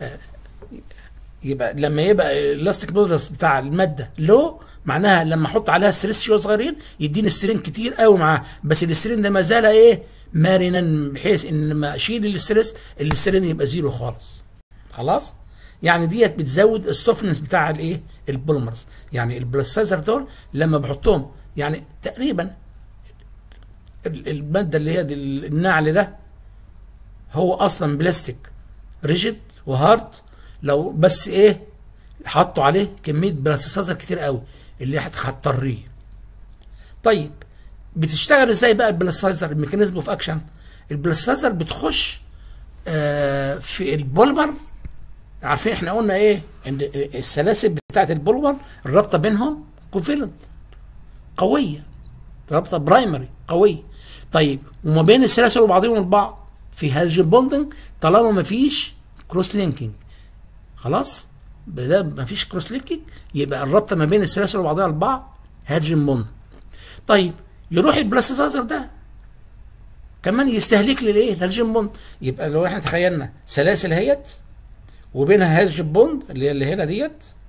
يبقى لما يبقى الاستيك مودولس بتاع الماده لو، معناها لما احط عليها ستريس شويه صغيرين يديني سترين كتير قوي معاه، بس السترين ده ما زال ايه؟ مرنا، بحيث ان لما اشيل السترين يبقى زيرو خالص. خلاص؟ يعني ديت بتزود السوفنس بتاع الايه؟ البوليمرز. يعني البلاستيسايزر دول لما بحطهم يعني تقريبا الماده اللي هي النعل ده هو اصلا بلاستيك ريجيد وهارد، لو بس ايه حطوا عليه كميه بلاستيسايزر كتير قوي اللي هتطريه. طيب بتشتغل ازاي بقى البلاستيسايزر؟ الميكانيزم اوف اكشن. البلاستيسايزر بتخش في البوليمر. عارفين احنا قلنا ايه؟ ان السلاسل بتاعت البوليمر الرابطه بينهم كوفيلنت قويه، رابطه برايمري قويه. طيب وما بين السلاسل وبعضهم البعض في هيدروجين بوندنج طالما ما فيش كروس لينكينج. خلاص؟ ده ما فيش كروس لينكينج يبقى الرابطه ما بين السلاسل وبعضها البعض هيدروجين بوند. طيب يروح البلاستيسايزر ده كمان يستهلك لي الايه؟ الهيدروجين بوند. يبقى لو احنا تخيلنا سلاسل اهيت وبينها هيدروجين بوند اللي هنا ديت،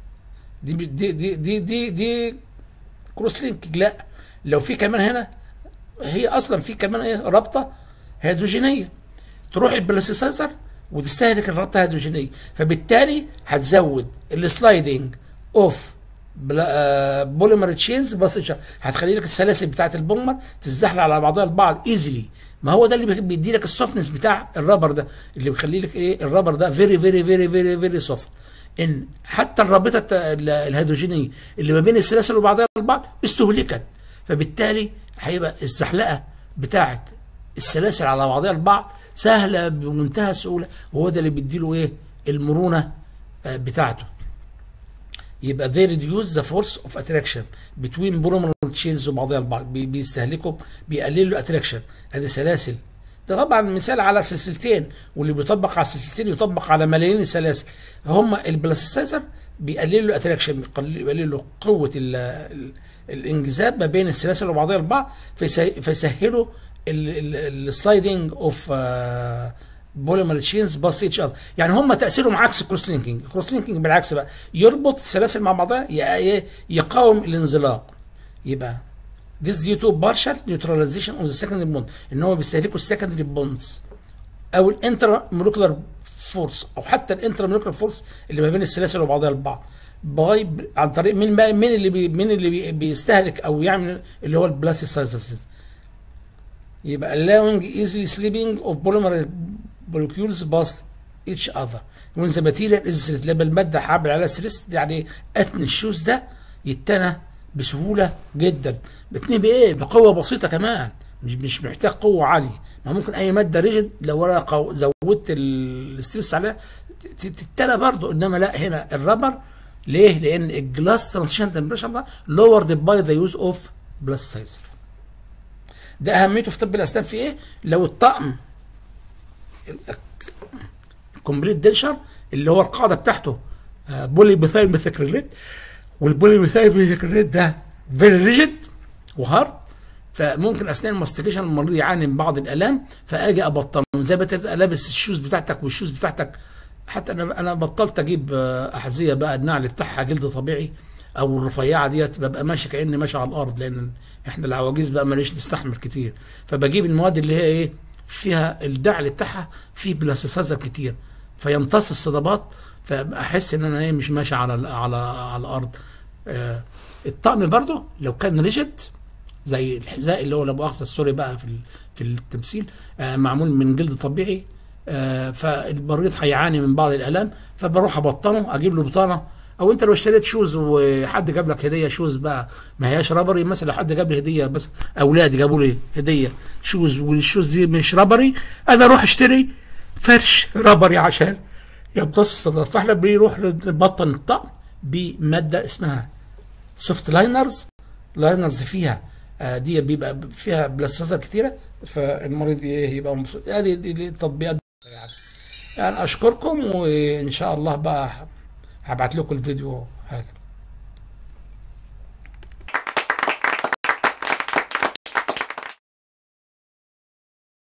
دي كروس لينكينج. لا، لو في كمان هنا هي اصلا في كمان ايه؟ رابطه هيدروجينيه، تروح البلاستيسايزر وتستهلك الرابطه الهيدروجينيه، فبالتالي هتزود السلايدنج اوف بوليمر تشينز. بس هتخلي لك السلاسل بتاعت البوليمر تتزحلق على بعضها البعض ايزلي. ما هو ده اللي بيدي لك السوفتنس بتاع الرابر ده، اللي بيخلي لك ايه؟ الرابر ده فيري فيري فيري فيري فيري سوفت. ان حتى الرابطه الهيدروجينيه اللي ما بين السلاسل وبعضها البعض استهلكت، فبالتالي هيبقى الزحلقه بتاعت السلاسل على بعضها البعض سهله بمنتهى السهوله، وهو ده اللي بيديله ايه؟ المرونه بتاعته. يبقى they reduce the force of attraction between polymer chains وبعضها البعض، بيستهلكوا، بيقللوا الاتراكشن. ادي سلاسل، ده طبعا مثال على سلسلتين، واللي بيطبق على السلسلتين يطبق على ملايين السلاسل. هم البلاستيسايزر بيقللوا الاتراكشن، بيقللوا قوه الانجذاب ما بين السلاسل وبعضها البعض، فيسهلوا السلايدنج اوف بوليمر تشينز باست ايتش اذر. يعني هم تاثيرهم عكس الكروس لينكينج. الكروس لينكينج بالعكس بقى، يربط السلاسل مع بعضها، يقاوم الانزلاق. يبقى This due to partial neutralization of the secondary bond، ان هو بيستهلكوا السكندري بوندز او الانترا مولكيولار فورس او حتى الانترا مولكيولار فورس اللي ما بين السلاسل وبعضها البعض، عن طريق مين بقى؟ مين اللي بيستهلك او يعمل اللي هو البلاسيسايزيس. يبقى allowing easily slipping of polymer molecules past each other when the material is stressed. لما الماده حامل على ستريس يعني اتن الشوز ده يتنى بسهوله جدا. بتني بايه؟ بقوه بسيطه كمان، مش محتاج قوه عاليه. ما ممكن اي ماده ريجيد لو انا زودت الستريس عليها تتنى برضه، انما لا، هنا الرابر ليه؟ لان الجلاس ترانزيشن تمبريتشر لورد باي ذا يوز اوف بلاسيسايزر. ده اهميته في طب الاسنان في ايه؟ لو الطقم كومبليت دنشر اللي هو القاعده بتاعته بولي ميثايل ميثاكريليت، والبولي ميثايل ميثاكريليت ده فيري ريجيد وهارد، فممكن اثناء الماستيكيشن المريض يعاني من بعض الالام، فاجي ابطله زي ما تبقى لابس الشوز بتاعتك والشوز بتاعتك. حتى انا بطلت اجيب احذيه بقى النعل بتاعها جلد طبيعي او الرفيعه ديت، ببقى ماشي كاني ماشي على الارض، لان احنا العواجيز بقى ماليش نستحمل كتير، فبجيب المواد اللي هي ايه فيها الدعل بتاعها فيه بلاسيسايزر كتير فيمتص الصدمات، فاحس ان انا ايه مش ماشي على الارض. الطقم برضو لو كان ريجيد زي الحذاء اللي هو لا مؤاخذه السوري بقى في التمثيل معمول من جلد طبيعي، فالمريض هيعاني من بعض الالام، فبروح ابطنه، اجيب له بطانه. او انت لو اشتريت شوز وحد جاب لك هديه شوز بقى ما هياش رابري، مثلا لو حد جاب لي هديه، بس اولادي جابوا لي هديه شوز والشوز دي مش رابري، انا اروح اشتري فرش رابري عشان يمتص الصدى. فاحنا بنروح نبطن الطقم بماده اسمها سوفت لاينرز فيها دي بيبقى فيها بلاستيزر كتيره، فالمريض يبقى مبسوط. ادي التطبيقات يعني اشكركم، وان شاء الله بقى هبعت لكم الفيديو حاجه.